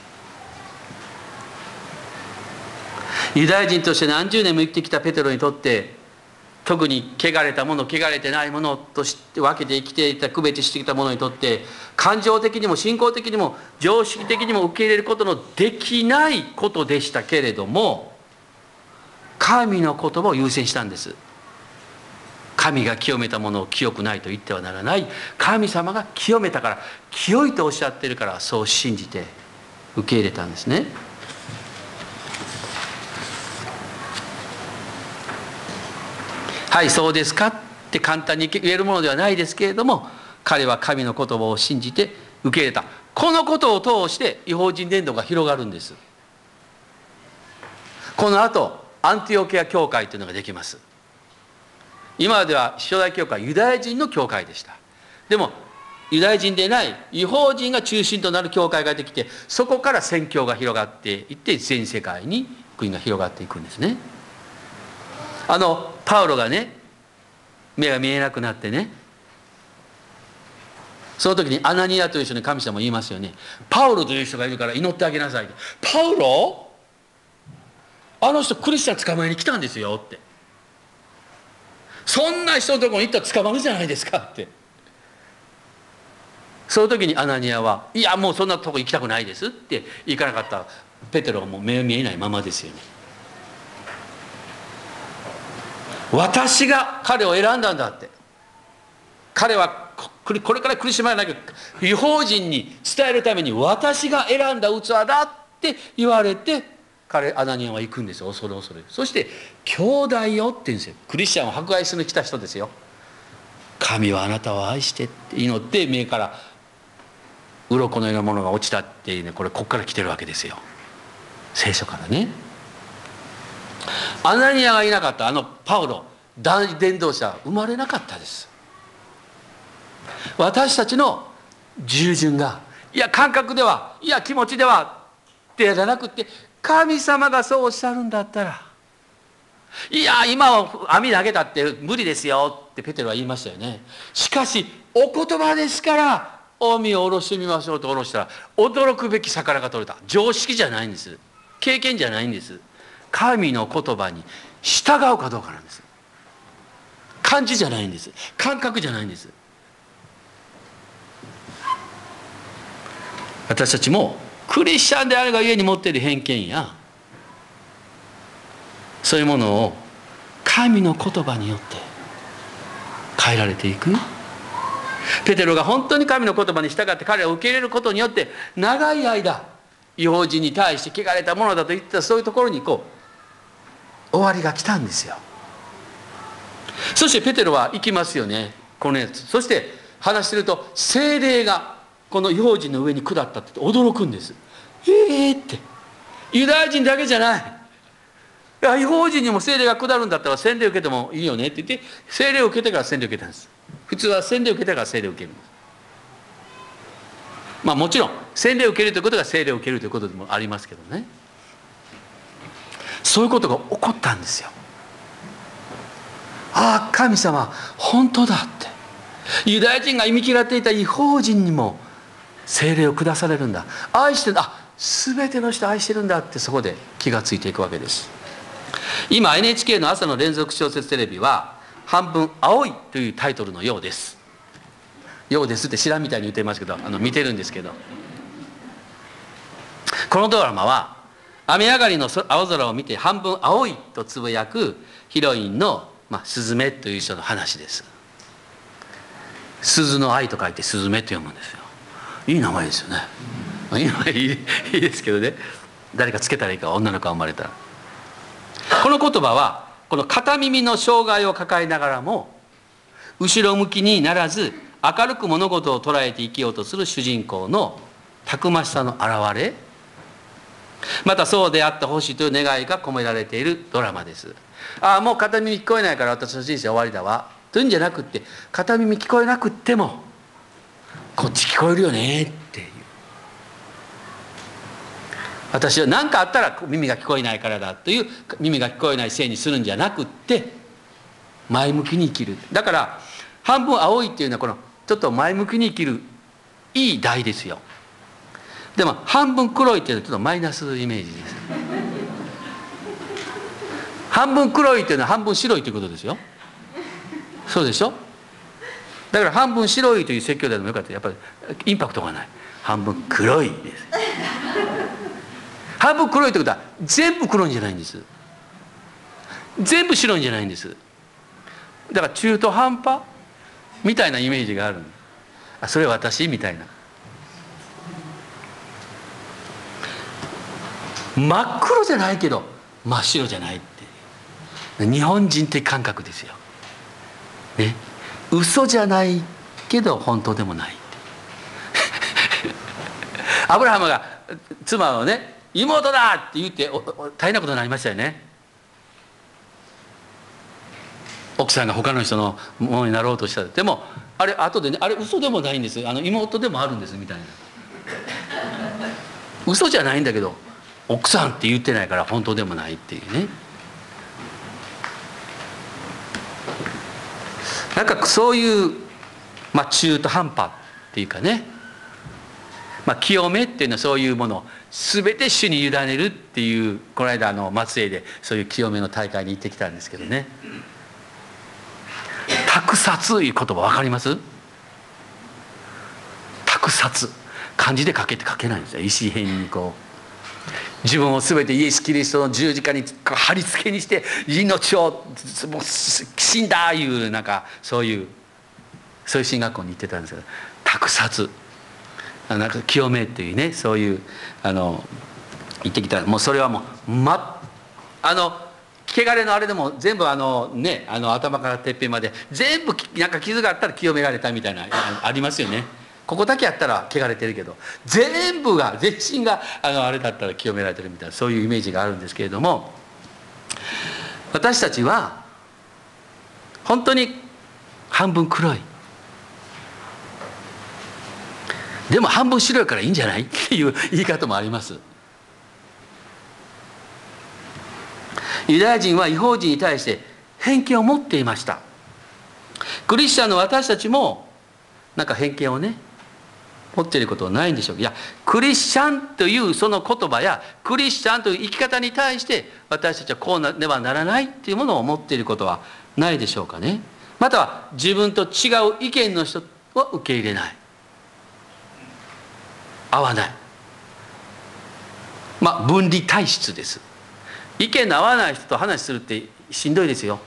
ユダヤ人として何十年も生きてきたペテロにとって、特に汚れたもの汚れてないものとして分けて生きていた、区別してきたものにとって、感情的にも信仰的にも常識的にも受け入れることのできないことでしたけれども、神の言葉を優先したんです。神が清めたものを清くないと言ってはならない。神様が清めたから、清いとおっしゃってるから、そう信じて受け入れたんですね。はい、そうですかって簡単に言えるものではないですけれども、彼は神の言葉を信じて受け入れた。このことを通して異邦人伝道が広がるんです。この後アンティオキア教会というのができます。今までは初代教会はユダヤ人の教会でした。でもユダヤ人でない異邦人が中心となる教会ができて、そこから宣教が広がっていって全世界に福音が広がっていくんですね。あのパウロがね、目が見えなくなってね、その時にアナニアという人に神様も言いますよね。パウロという人がいるから祈ってあげなさいって。パウロ、あの人クリスチャン捕まえに来たんですよって。そんな人のところに行ったら捕まるじゃないですかって。その時にアナニアは「いやもうそんなとこ行きたくないです」って行かなかったペテロはもう目見えないままですよね。私が彼を選んだんだって。彼はこれから苦しまなきゃ異邦人に伝えるために私が選んだ器だって言われて、彼アナニアは行くんですよ。恐る恐る。そして兄弟よって言うんですよ。クリスチャンを迫害するに来た人ですよ。神はあなたを愛してって祈って目から鱗のようなものが落ちたっていうね、これここから来てるわけですよ、聖書からね。アナニアがいなかったあのパウロ大伝道者は生まれなかったです。私たちの従順が、いや感覚では、いや気持ちではってじゃなくて、神様がそうおっしゃるんだったら、いや今は網投げたって無理ですよってペテロは言いましたよね。しかしお言葉ですから網を下ろしてみましょうと下ろしたら、驚くべき魚が取れた。常識じゃないんです。経験じゃないんです。神の言葉に従うかどうかなんです。感じじゃないんです。感覚じゃないんです。私たちもクリスチャンであるがゆえに持っている偏見やそういうものを神の言葉によって変えられていく。ペテロが本当に神の言葉に従って彼を受け入れることによって、長い間異邦人に対して汚れたものだと言ってたそういうところにこう終わりが来たんですよ。そしてペテロは行きますよね、このやつ。そして話してると聖霊がこの異邦人の上に下ったって驚くんです。ええー、ってユダヤ人だけじゃない、いや異邦人にも聖霊が下るんだったら洗礼を受けてもいいよねって言って、聖霊を受けてから洗礼を受けたんです。普通は洗礼を受けてから聖霊を受けるんです。まあもちろん洗礼を受けるということが聖霊を受けるということでもありますけどね。そういうことが起こったんですよ。ああ神様本当だって、ユダヤ人が忌み嫌っていた異邦人にも聖霊を下されるんだ、愛してる、あ全ての人愛してるんだって、そこで気がついていくわけです。今 エヌエイチケー の朝の連続小説テレビは半分青いというタイトルのようです。ようですって知らんみたいに言ってますけど、あの見てるんですけど、このドラマは雨上がりの青空を見て半分青いとつぶやくヒロインの、まあ、スズメという人の話です。鈴の愛と書いてスズメと読むんですよ。いい名前ですよね。いい名前いい、いいですけどね、誰かつけたらいいか、女の子が生まれたら。この言葉はこの片耳の障害を抱えながらも後ろ向きにならず明るく物事を捉えて生きようとする主人公のたくましさの表れ、またそうであってほしいという願いが込められているドラマです。ああもう片耳聞こえないから私の人生終わりだわというんじゃなくって、片耳聞こえなくってもこっち聞こえるよねっていう、私は何かあったら耳が聞こえないからだという耳が聞こえないせいにするんじゃなくって、前向きに生きる。だから半分青いっていうのはこのちょっと前向きに生きるいい題ですよ。でも半分黒いっていうのはちょっとマイナスイメージです。半分黒いっていうのは半分白いということですよ。そうでしょ。だから半分白いという説教でもよかった。やっぱりインパクトがない。半分黒いです。半分黒いということは全部黒いんじゃないんです。全部白いんじゃないんです。だから中途半端みたいなイメージがある。あ、それは私みたいな。真っ黒じゃないけど真っ白じゃないって日本人的感覚ですよ。ね、嘘じゃないけど本当でもない。アブラハムが妻をね妹だって言って大変なことになりましたよね。 奥さんが他の人のものになろうとしたら、でもあれ後でね、あれ嘘でもないんです、あの妹でもあるんですみたいな、嘘じゃないんだけど奥さんって言ってないから本当でもないっていうね。なんかそういう、まあ、中途半端っていうかね、まあ、清めっていうのはそういうものを全て主に委ねるっていう、この間あの松江でそういう清めの大会に行ってきたんですけどね。託殺いう言葉分かります？託殺、漢字で書けって書けないんですよ。石辺にこう自分を全てイエス・キリストの十字架に貼り付けにして命をもう死んだいうなんかそういうそういう進学校に行ってたんですけど、託殺、なんか清めっていうね、そういうあの行ってきたら、もうそれはもうまあの汚れのあれでも全部あのね、あの頭からてっぺんまで全部なんか傷があったら清められたみたいなありますよね。ここだけやったら汚れてるけど全部が全身があのあれだったら清められてるみたいな、そういうイメージがあるんですけれども、私たちは本当に半分黒い、でも半分白いからいいんじゃないっていう言い方もあります。ユダヤ人は異邦人に対して偏見を持っていました。クリスチャンの私たちもなんか偏見をね持っていることはないんでしょうか。いや、クリスチャンというその言葉やクリスチャンという生き方に対して私たちはこうではならないっていうものを持っていることはないでしょうかね。または自分と違う意見の人は受け入れない、合わない、まあ分離体質です。意見の合わない人と話するってしんどいですよ。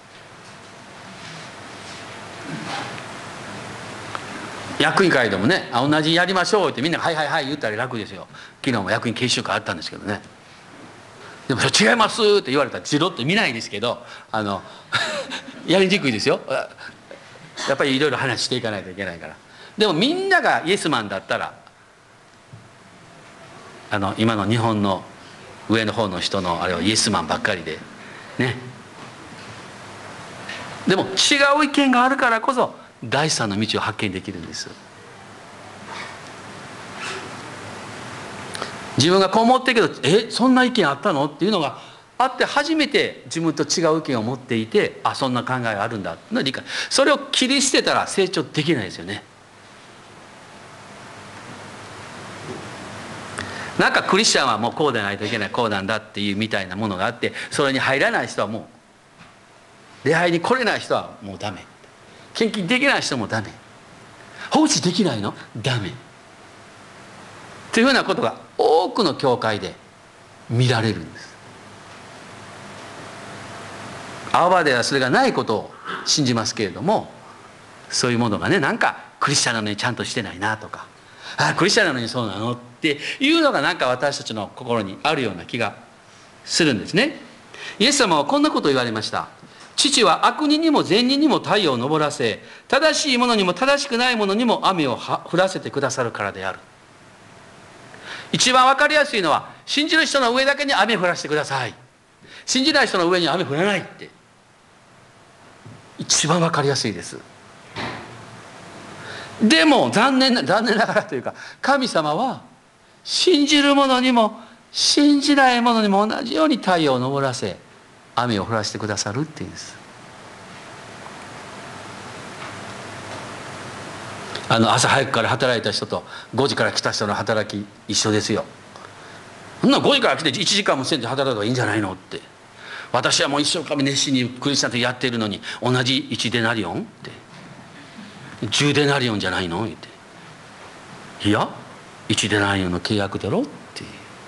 役員会でもね、同じやりましょうってみんなが「はいはいはい」言ったら楽ですよ。昨日も役員研修会あったんですけどね、でも「違います」って言われたらじろっと見ないですけど、あのやりにくいですよ。やっぱりいろいろ話していかないといけないから。でもみんながイエスマンだったら、あの今の日本の上の方の人のあれはイエスマンばっかりでね。でも違う意見があるからこそ第三の道を発見できるんです。自分がこう思ってるけど、えそんな意見あったのっていうのがあって初めて自分と違う意見を持っていて、あそんな考えがあるんだの理解、それを切り捨てたら成長できないですよね。なんかクリスチャンはもうこうでないといけない、こうなんだっていうみたいなものがあって、それに入らない人はもう、礼拝に来れない人はもうダメ、献金できない人もダメ、奉仕できないのダメというふうなことが多くの教会で見られるんです。青葉ではそれがないことを信じますけれども、そういうものがね、なんかクリスチャンなのにちゃんとしてないなとか、あクリスチャンなのにそうなのっていうのがなんか私たちの心にあるような気がするんですね。イエス様はこんなことを言われました。父は悪人にも善人にも太陽を昇らせ、正しいものにも正しくないものにも雨を降らせてくださるからである。一番わかりやすいのは、信じる人の上だけに雨降らせてください、信じない人の上に雨降らないって、一番わかりやすいです。でも残念な残念ながらというか、神様は信じる者にも信じない者にも同じように太陽を昇らせ雨を降らせてくださるっていうんです。あの朝早くから働いた人とごじから来た人の働き一緒ですよ。そんなごじから来ていちじかんもせんで働けばいいんじゃないのって、私はもう一生懸命熱心にクリスチャンとやっているのに同じいちデナリオンってじゅうデナリオンじゃないのって、いやいちデナリオンの契約だろって、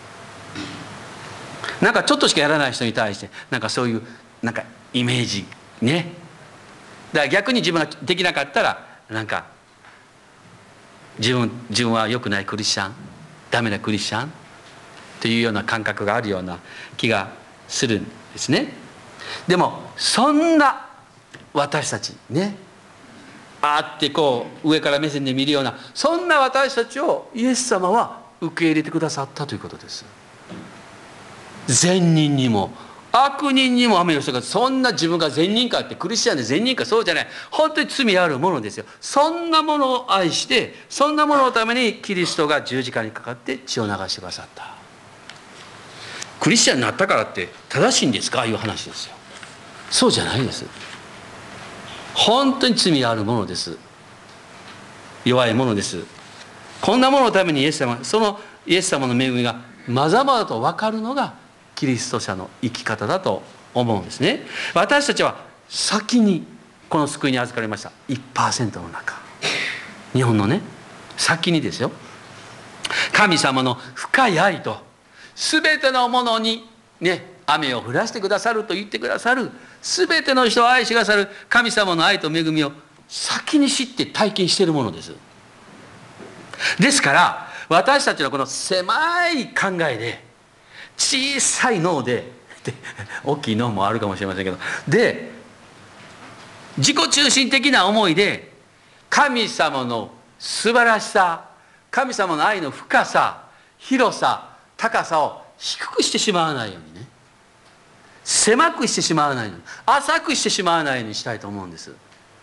なんかちょっとしかやらない人に対してなんかそういうなんかイメージね。だから逆に自分ができなかったらなんか自分自分は良くないクリスチャン、ダメなクリスチャンというような感覚があるような気がするんですね。でもそんな私たちね、あってこう上から目線で見るようなそんな私たちをイエス様は受け入れてくださったということです。善人にも悪人にも雨をしてください。そんな自分が善人かって、クリスチャンで善人かそうじゃない。本当に罪あるものですよ。そんなものを愛して、そんなもののためにキリストが十字架にかかって血を流してくださった。クリスチャンになったからって正しいんですかいう話ですよ。そうじゃないです。本当に罪あるものです。弱いものです。こんなもののためにイエス様、そのイエス様の恵みがまざまざと分かるのがキリスト者の生き方だと思うんですね。私たちは先にこの救いに預かりました。 いちパーセント の中、日本のね、先にですよ。神様の深い愛と全てのものにね、雨を降らせてくださると言ってくださる、全ての人を愛してくださる神様の愛と恵みを先に知って体験しているものです。ですから私たちのこの狭い考えで、小さい脳で、で大きい脳もあるかもしれませんけど、で自己中心的な思いで神様の素晴らしさ、神様の愛の深さ、広さ、高さを低くしてしまわないようにね、狭くしてしまわないように、浅くしてしまわないようにしたいと思うんです。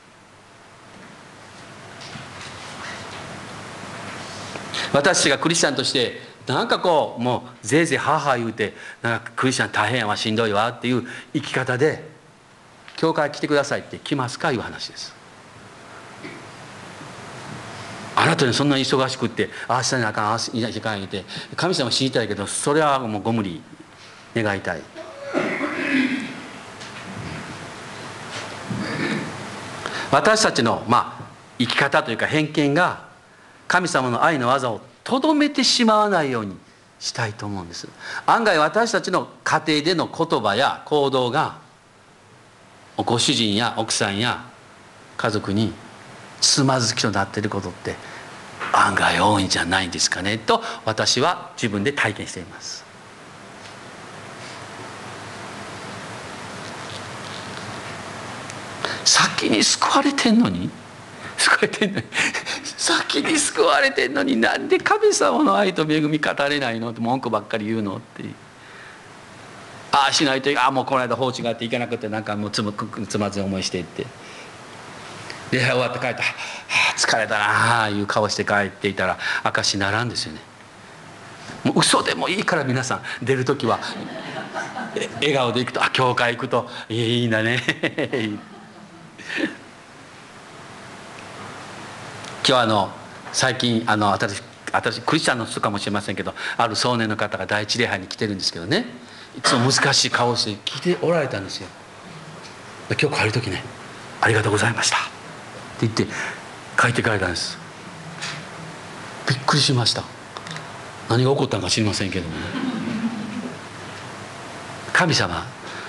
私がクリスチャンとしてなんかこうもうぜいぜいはあはあ言うて、なんかクリスチャン大変やわ、しんどいわっていう生き方で教会来てくださいって来ますかいう話です。あなたにそんなに忙しくってああしたにあかん、ああしなきゃいかん言うて、神様知りたいけどそれはもうご無理願いたい。私たちのまあ生き方というか偏見が神様の愛の技をとどめてしまわないようにしたいと思うんです。案外私たちの家庭での言葉や行動がご主人や奥さんや家族につまずきとなっていることって案外多いんじゃないんですかねと私は自分で体験しています。先に救われてんのに救われてんのに先に救われてんのになんで神様の愛と恵み語れないのって文句ばっかり言うのって、ああしないと、ああもうこの間放置があって行かなくてなんかもうつむつまずい思いしていって、礼拝終わって帰ったら、はあ疲れたなあいう顔して帰っていたら証にならんですよね。もう嘘でもいいから皆さん出る時は笑顔で行くと、あ教会行くといいんだね今日あの最近あの私私クリスチャンの人かもしれませんけど、ある少年の方が第一礼拝に来てるんですけどね、いつも難しい顔をして聞いておられたんですよ。今日帰る時ね、ありがとうございましたって言って帰って帰られたんです。びっくりしました。何が起こったのか知りませんけどもね。神様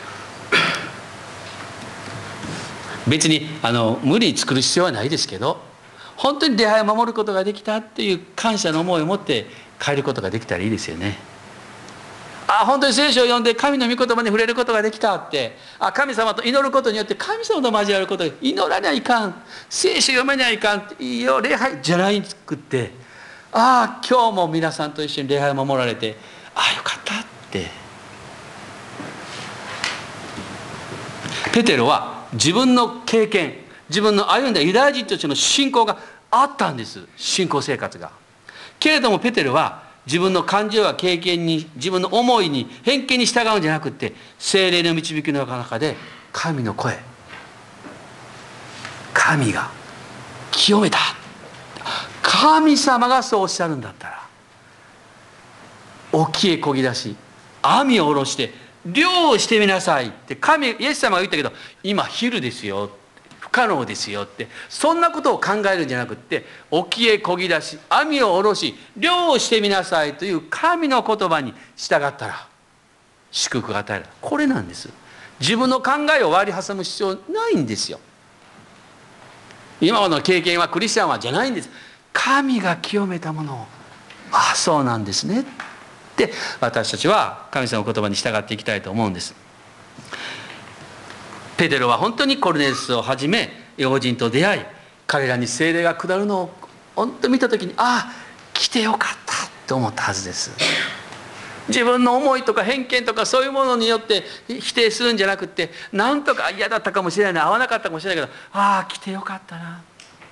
別にあの無理に作る必要はないですけど、本当に礼拝を守ることができたっていう感謝の思いを持って帰ることができたらいいですよね。あ本当に聖書を読んで神の御言葉に触れることができたって、あ神様と祈ることによって神様と交わること、祈らないかん、聖書読めないかんっていいよ礼拝じゃないくって、ああ今日も皆さんと一緒に礼拝を守られて、ああよかったって。ペテロは自分の経験、自分の歩んだユダヤ人としての信仰があったんです。信仰生活が。けれどもペテロは自分の感情や経験に、自分の思いに、偏見に従うんじゃなくて、聖霊の導きの中で神の声、神が清めた、神様がそうおっしゃるんだったら沖へ漕ぎ出し網を下ろして漁をしてみなさいって、神イエス様が言ったけど、今昼ですよ、不可能ですよって、そんなことを考えるんじゃなくって、沖へ漕ぎ出し網を下ろし漁をしてみなさいという神の言葉に従ったら祝福が与えられる。これなんです。自分の考えを割り挟む必要ないんですよ。今の経験はクリスチャンはじゃないんです。神が清めたものを、ああそうなんですねって私たちは神様の言葉に従っていきたいと思うんです。ペテロは本当にコルネリスをはじめ要人と出会い、彼らに聖霊が下るのを本当に見た時に、ああ来てよかったと思ったはずです。 自分の思いとか偏見とかそういうものによって否定するんじゃなくって、なんとか嫌だったかもしれない、合わなかったかもしれないけど、ああ来てよかったな。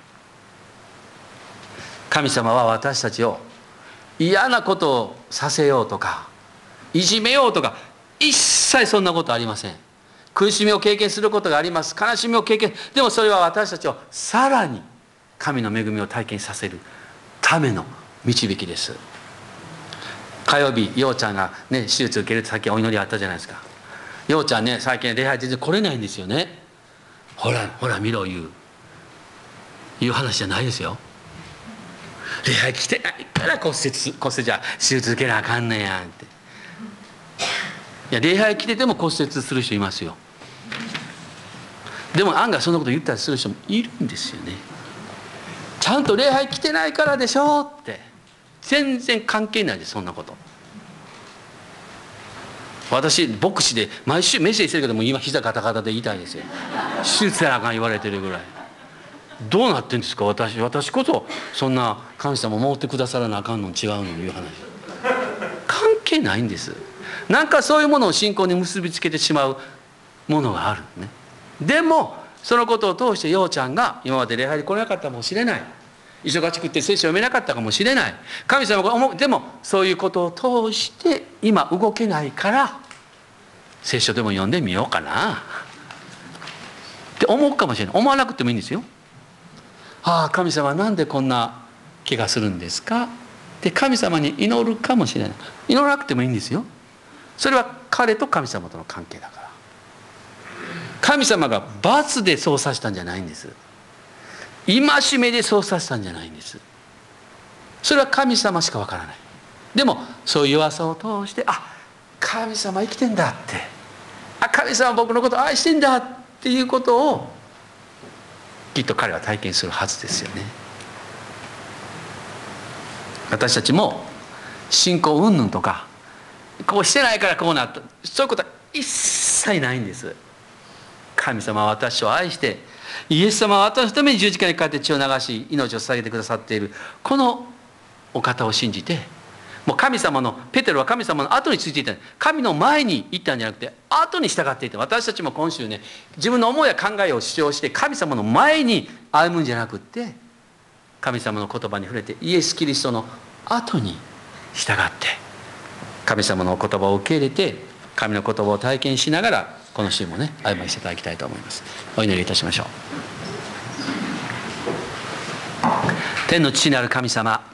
神様は私たちを嫌なことをさせようとかいじめようとか一切そんなことありません。苦しみを経験することがあります。悲しみを経験、でもそれは私たちをさらに神の恵みを体験させるための導きです。火曜日、ようちゃんがね、手術受けるってさっきお祈りあったじゃないですか。ようちゃんね、最近礼拝全然来れないんですよね。ほら、ほら見ろ言う。いう話じゃないですよ。礼拝来てないから骨折、骨折じゃ手術受けなあかんねんやんって。いや、礼拝来てても骨折する人いますよ。でも案外そんなこと言ったりする人もいるんですよね。ちゃんと礼拝来てないからでしょって。全然関係ないです、そんなこと。私牧師で毎週メッセージしてるけども、今膝ガタガタで言いたいですよ。手術やなあかん言われてるぐらい。どうなってんですか、私私こそそんな神様守ってくださらなあかんの違うのいう話。関係ないんです。なんかそういうものを信仰に結びつけてしまうものがあるね。でもそのことを通してようちゃんが今まで礼拝に来れなかったかもしれない、忙しくて聖書を読めなかったかもしれない、神様が思う、でもそういうことを通して今動けないから聖書でも読んでみようかなって思うかもしれない。思わなくてもいいんですよ。ああ、神様はなんでこんな怪我するんですかって神様に祈るかもしれない。祈らなくてもいいんですよ。それは彼と神様との関係だから。神様が罰でそうさせたんじゃないんです。戒めでそうさせたんじゃないんです。それは神様しかわからない。でもそういう弱さを通して、あ、神様生きてんだって、あ、神様は僕のことを愛してんだっていうことをきっと彼は体験するはずですよね。私たちも信仰云々とかこうしてないからこうなった、そういうことは一切ないんです。神様は私を愛して、イエス様は私のために十字架にかかって血を流し命を捧げてくださっているこのお方を信じて、もう神様の、ペテロは神様の後についていた、神の前に行ったんじゃなくて後に従っていた。私たちも今週ね、自分の思いや考えを主張して神様の前に歩むんじゃなくって、神様の言葉に触れてイエス・キリストの後に従って神様のお言葉を受け入れて神の言葉を体験しながらこの週もね歩ませていただきたいと思います。お祈りいたしましょう。天の父なる神様、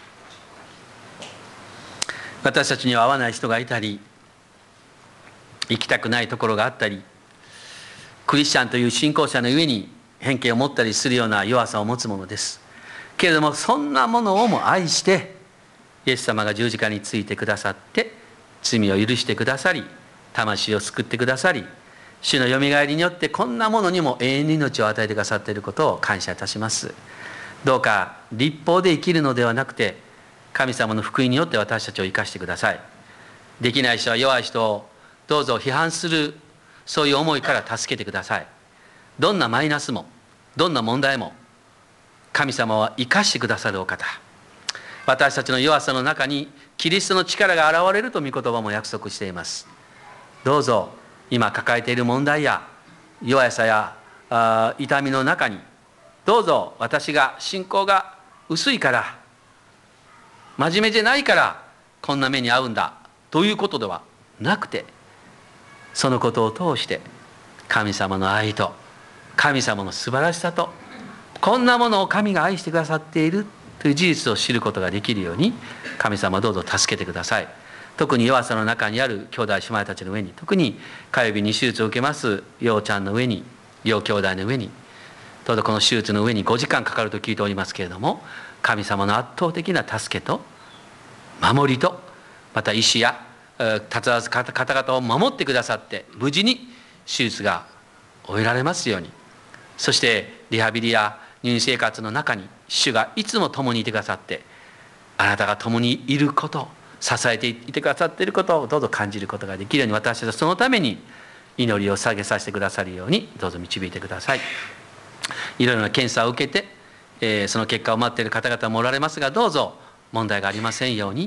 私たちには合わない人がいたり、行きたくないところがあったり、クリスチャンという信仰者の上に偏見を持ったりするような弱さを持つものです。けれどもそんなものをも愛してイエス様が十字架についてくださって罪を許してくださり、魂を救ってくださり、主のよみがえりによってこんなものにも永遠に命を与えてくださっていることを感謝いたします。どうか律法で生きるのではなくて神様の福音によって私たちを生かしてください。できない人は弱い人をどうぞ批判するそういう思いから助けてください。どんなマイナスもどんな問題も神様は生かしてくださるお方。私たちの弱さの中にキリストの力が現れると御言葉も約束しています。どうぞ今抱えている問題や弱さやあ痛みの中に、どうぞ私が信仰が薄いから真面目じゃないからこんな目に遭うんだということではなくて、そのことを通して神様の愛と神様の素晴らしさと、こんなものを神が愛してくださっているという事実を知ることができるように神様どうぞ助けてください。特に弱さの中にある兄弟姉妹たちの上に、特に火曜日に手術を受けますようちゃんの上に、両兄弟の上に、どうぞこの手術の上にごじかんかかると聞いておりますけれども、神様の圧倒的な助けと守りと、また医師や立たず方々を守ってくださって無事に手術が終えられますように、そしてリハビリや入院生活の中に主がいつも共にいてくださって、あなたが共にいること、支えていてくださっていることをどうぞ感じることができるように、私たちはそのために祈りを下げさせてくださるようにどうぞ導いてください。いろいろな検査を受けて、えー、その結果を待っている方々もおられますが、どうぞ問題がありませんように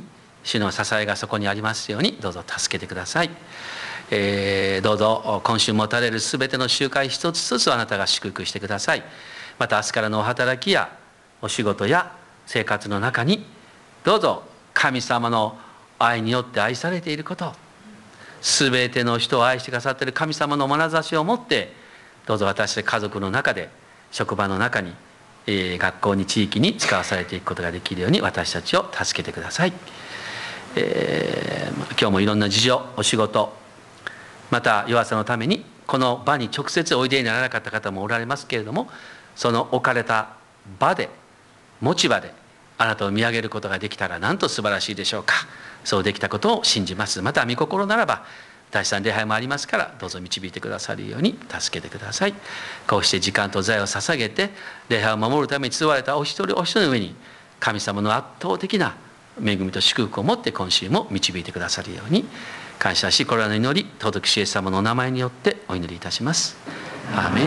主の支えがそこにありますようにどうぞ助けてください。えー、どうぞ今週持たれるすべての集会一つ一つあなたが祝福してください。また明日からのお働きやお仕事や生活の中にどうぞ神様の愛によって愛されていること、すべての人を愛してくださっている神様の眼差しを持ってどうぞ私たち家族の中で職場の中に、えー、学校に地域に使わされていくことができるように私たちを助けてください。えー、今日もいろんな事情、お仕事、また弱さのためにこの場に直接おいでにならなかった方もおられますけれども、その置かれた場で持ち場であなたを見上げることができたらなんと素晴らしいでしょうか。そうできたことを信じます。また御心ならば第三礼拝もありますから、どうぞ導いてくださるように助けてください。こうして時間と財を捧げて礼拝を守るために集われたお一人お一人の上に神様の圧倒的な恵みと祝福を持って今週も導いてくださるように感謝し、これらの祈り尊き主イエス様のお名前によってお祈りいたします。アーメン。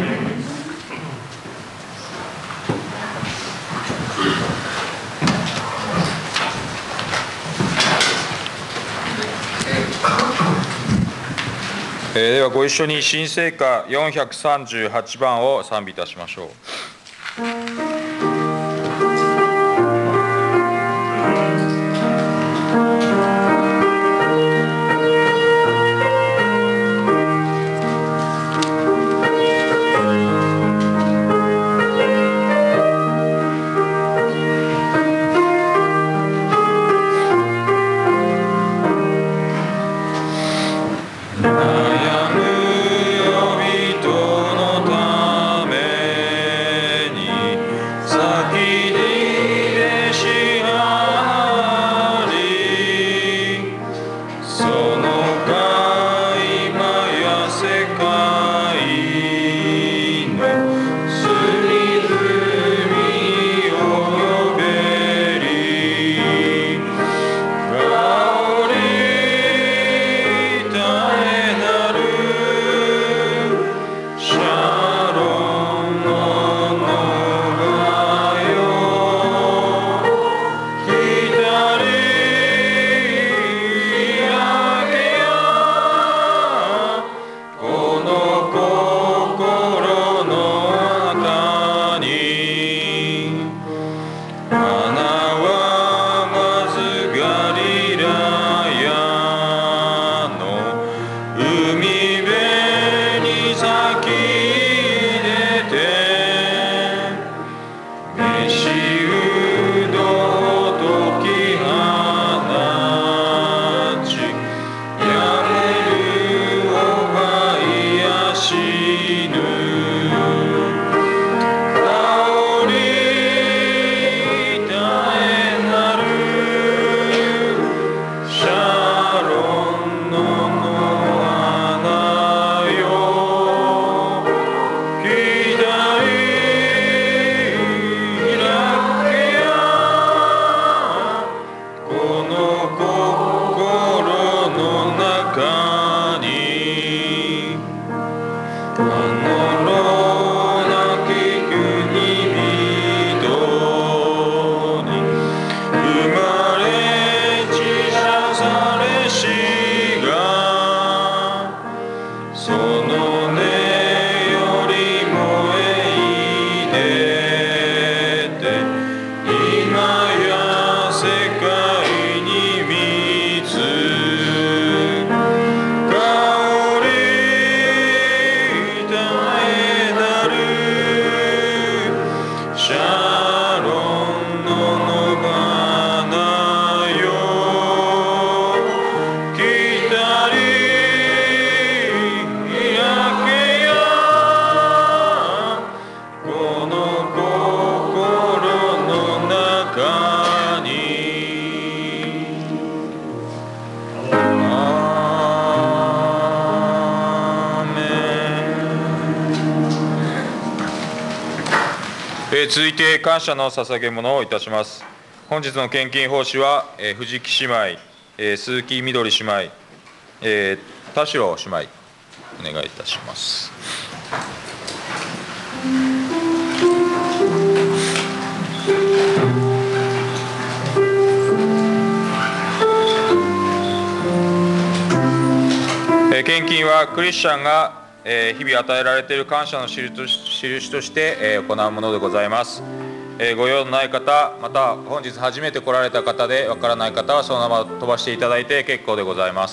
えー、ではご一緒に新聖歌よんひゃくさんじゅうはちばんを賛美いたしましょう。続いて感謝の捧げ物をいたします。本日の献金奉仕は、えー、藤木姉妹、えー、鈴木みどり姉妹、えー、田代姉妹、お願いいたします。 献金はクリスチャンが日々与えられている感謝の印として行うものでございます。ご用のない方、また本日初めて来られた方でわからない方はそのまま飛ばしていただいて結構でございます。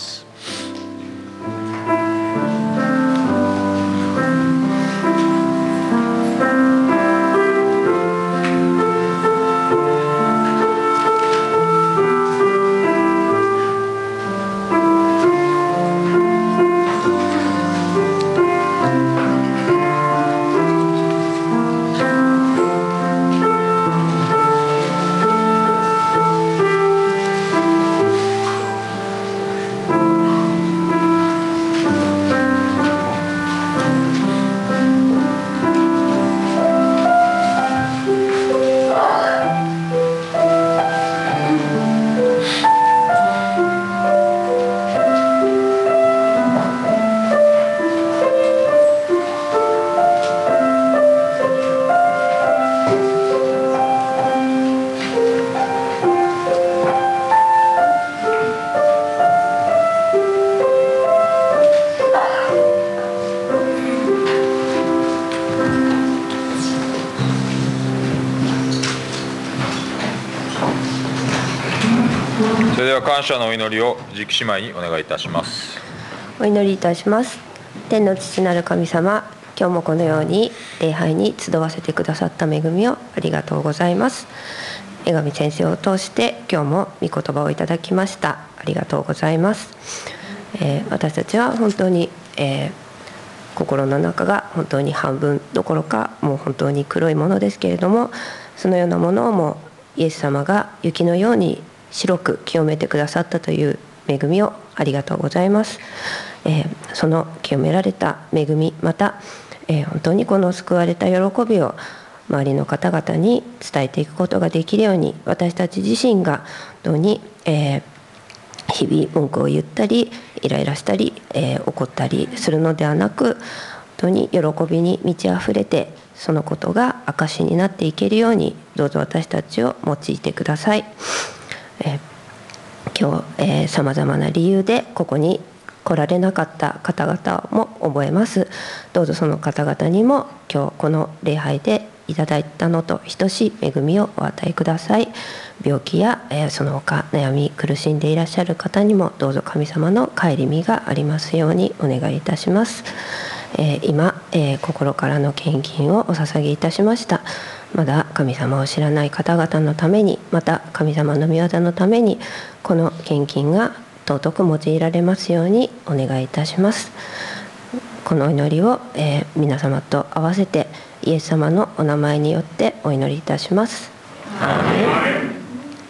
それでは感謝のお祈りを直姉妹にお願いいたします。 お祈りいたします。天の父なる神様、今日もこのように礼拝に集わせてくださった恵みをありがとうございます。江上先生を通して今日も御言葉をいただきました。ありがとうございます。えー、私たちは本当に、えー、心の中が本当に半分どころかもう本当に黒いものですけれども、そのようなものをもイエス様が雪のように白く清めてくださったという恵みをありがとうございます。えー、その清められた恵み、また、えー、本当にこの救われた喜びを周りの方々に伝えていくことができるように、私たち自身が本当に、えー、日々文句を言ったりイライラしたり、えー、怒ったりするのではなく、本当に喜びに満ち溢れて、そのことが証になっていけるように、どうぞ私たちを用いてください。えー、今日さまざまな理由でここに来られなかった方々も覚えます。どうぞその方々にも今日この礼拝でいただいたのと等しい恵みをお与えください。病気や、えー、その他悩み苦しんでいらっしゃる方にもどうぞ神様の顧みがありますようにお願いいたします。えー、今、えー、心からの献金をお捧げいたしました。まだ神様を知らない方々のために、また神様の御業のために、この献金が尊く用いられますようにお願いいたします。この祈りを、えー、皆様と合わせてイエス様のお名前によってお祈りいたします。アーメン。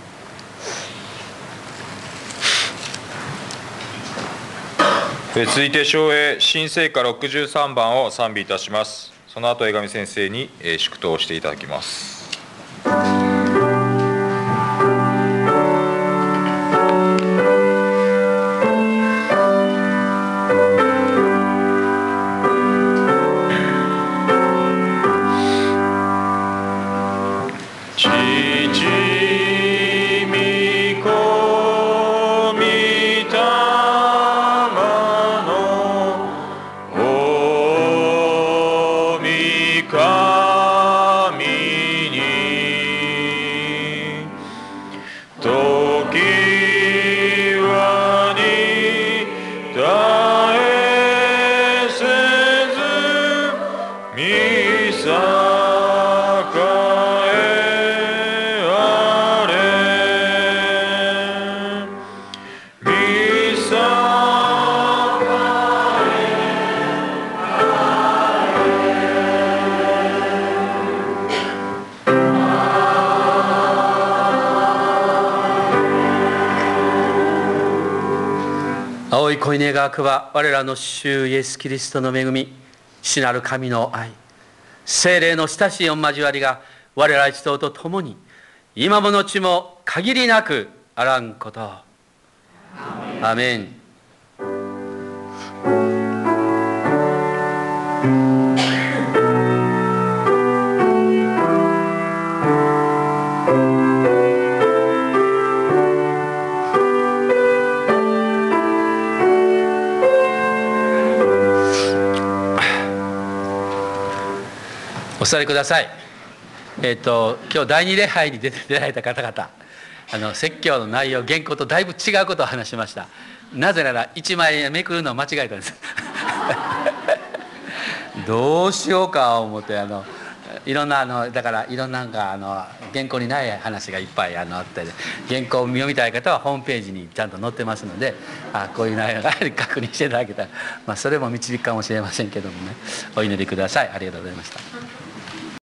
続いて唱詠新聖歌ろくじゅうさんばんを賛美いたします。その後江上先生に祝祷をしていただきます。 青い恋願わくは我らの主イエスキリストの恵み、父なる神の愛、聖霊の親しい御交わりが我ら一同と共に今も後も限りなくあらんこと。アーメン。 座りください。えっと今日第二礼拝に出て出られた方々、あの説教の内容、原稿とだいぶ違うことを話しました。なぜならいちまいめくるのを間違えたんですどうしようか思って、あのいろんなあのだからいろんななんかあの原稿にない話がいっぱいあのあって、原稿を読みたい方はホームページにちゃんと載ってますので、あこういう内容が確認していただけたら、まあ、それも導くかもしれませんけどもね、お祈りください。ありがとうございました。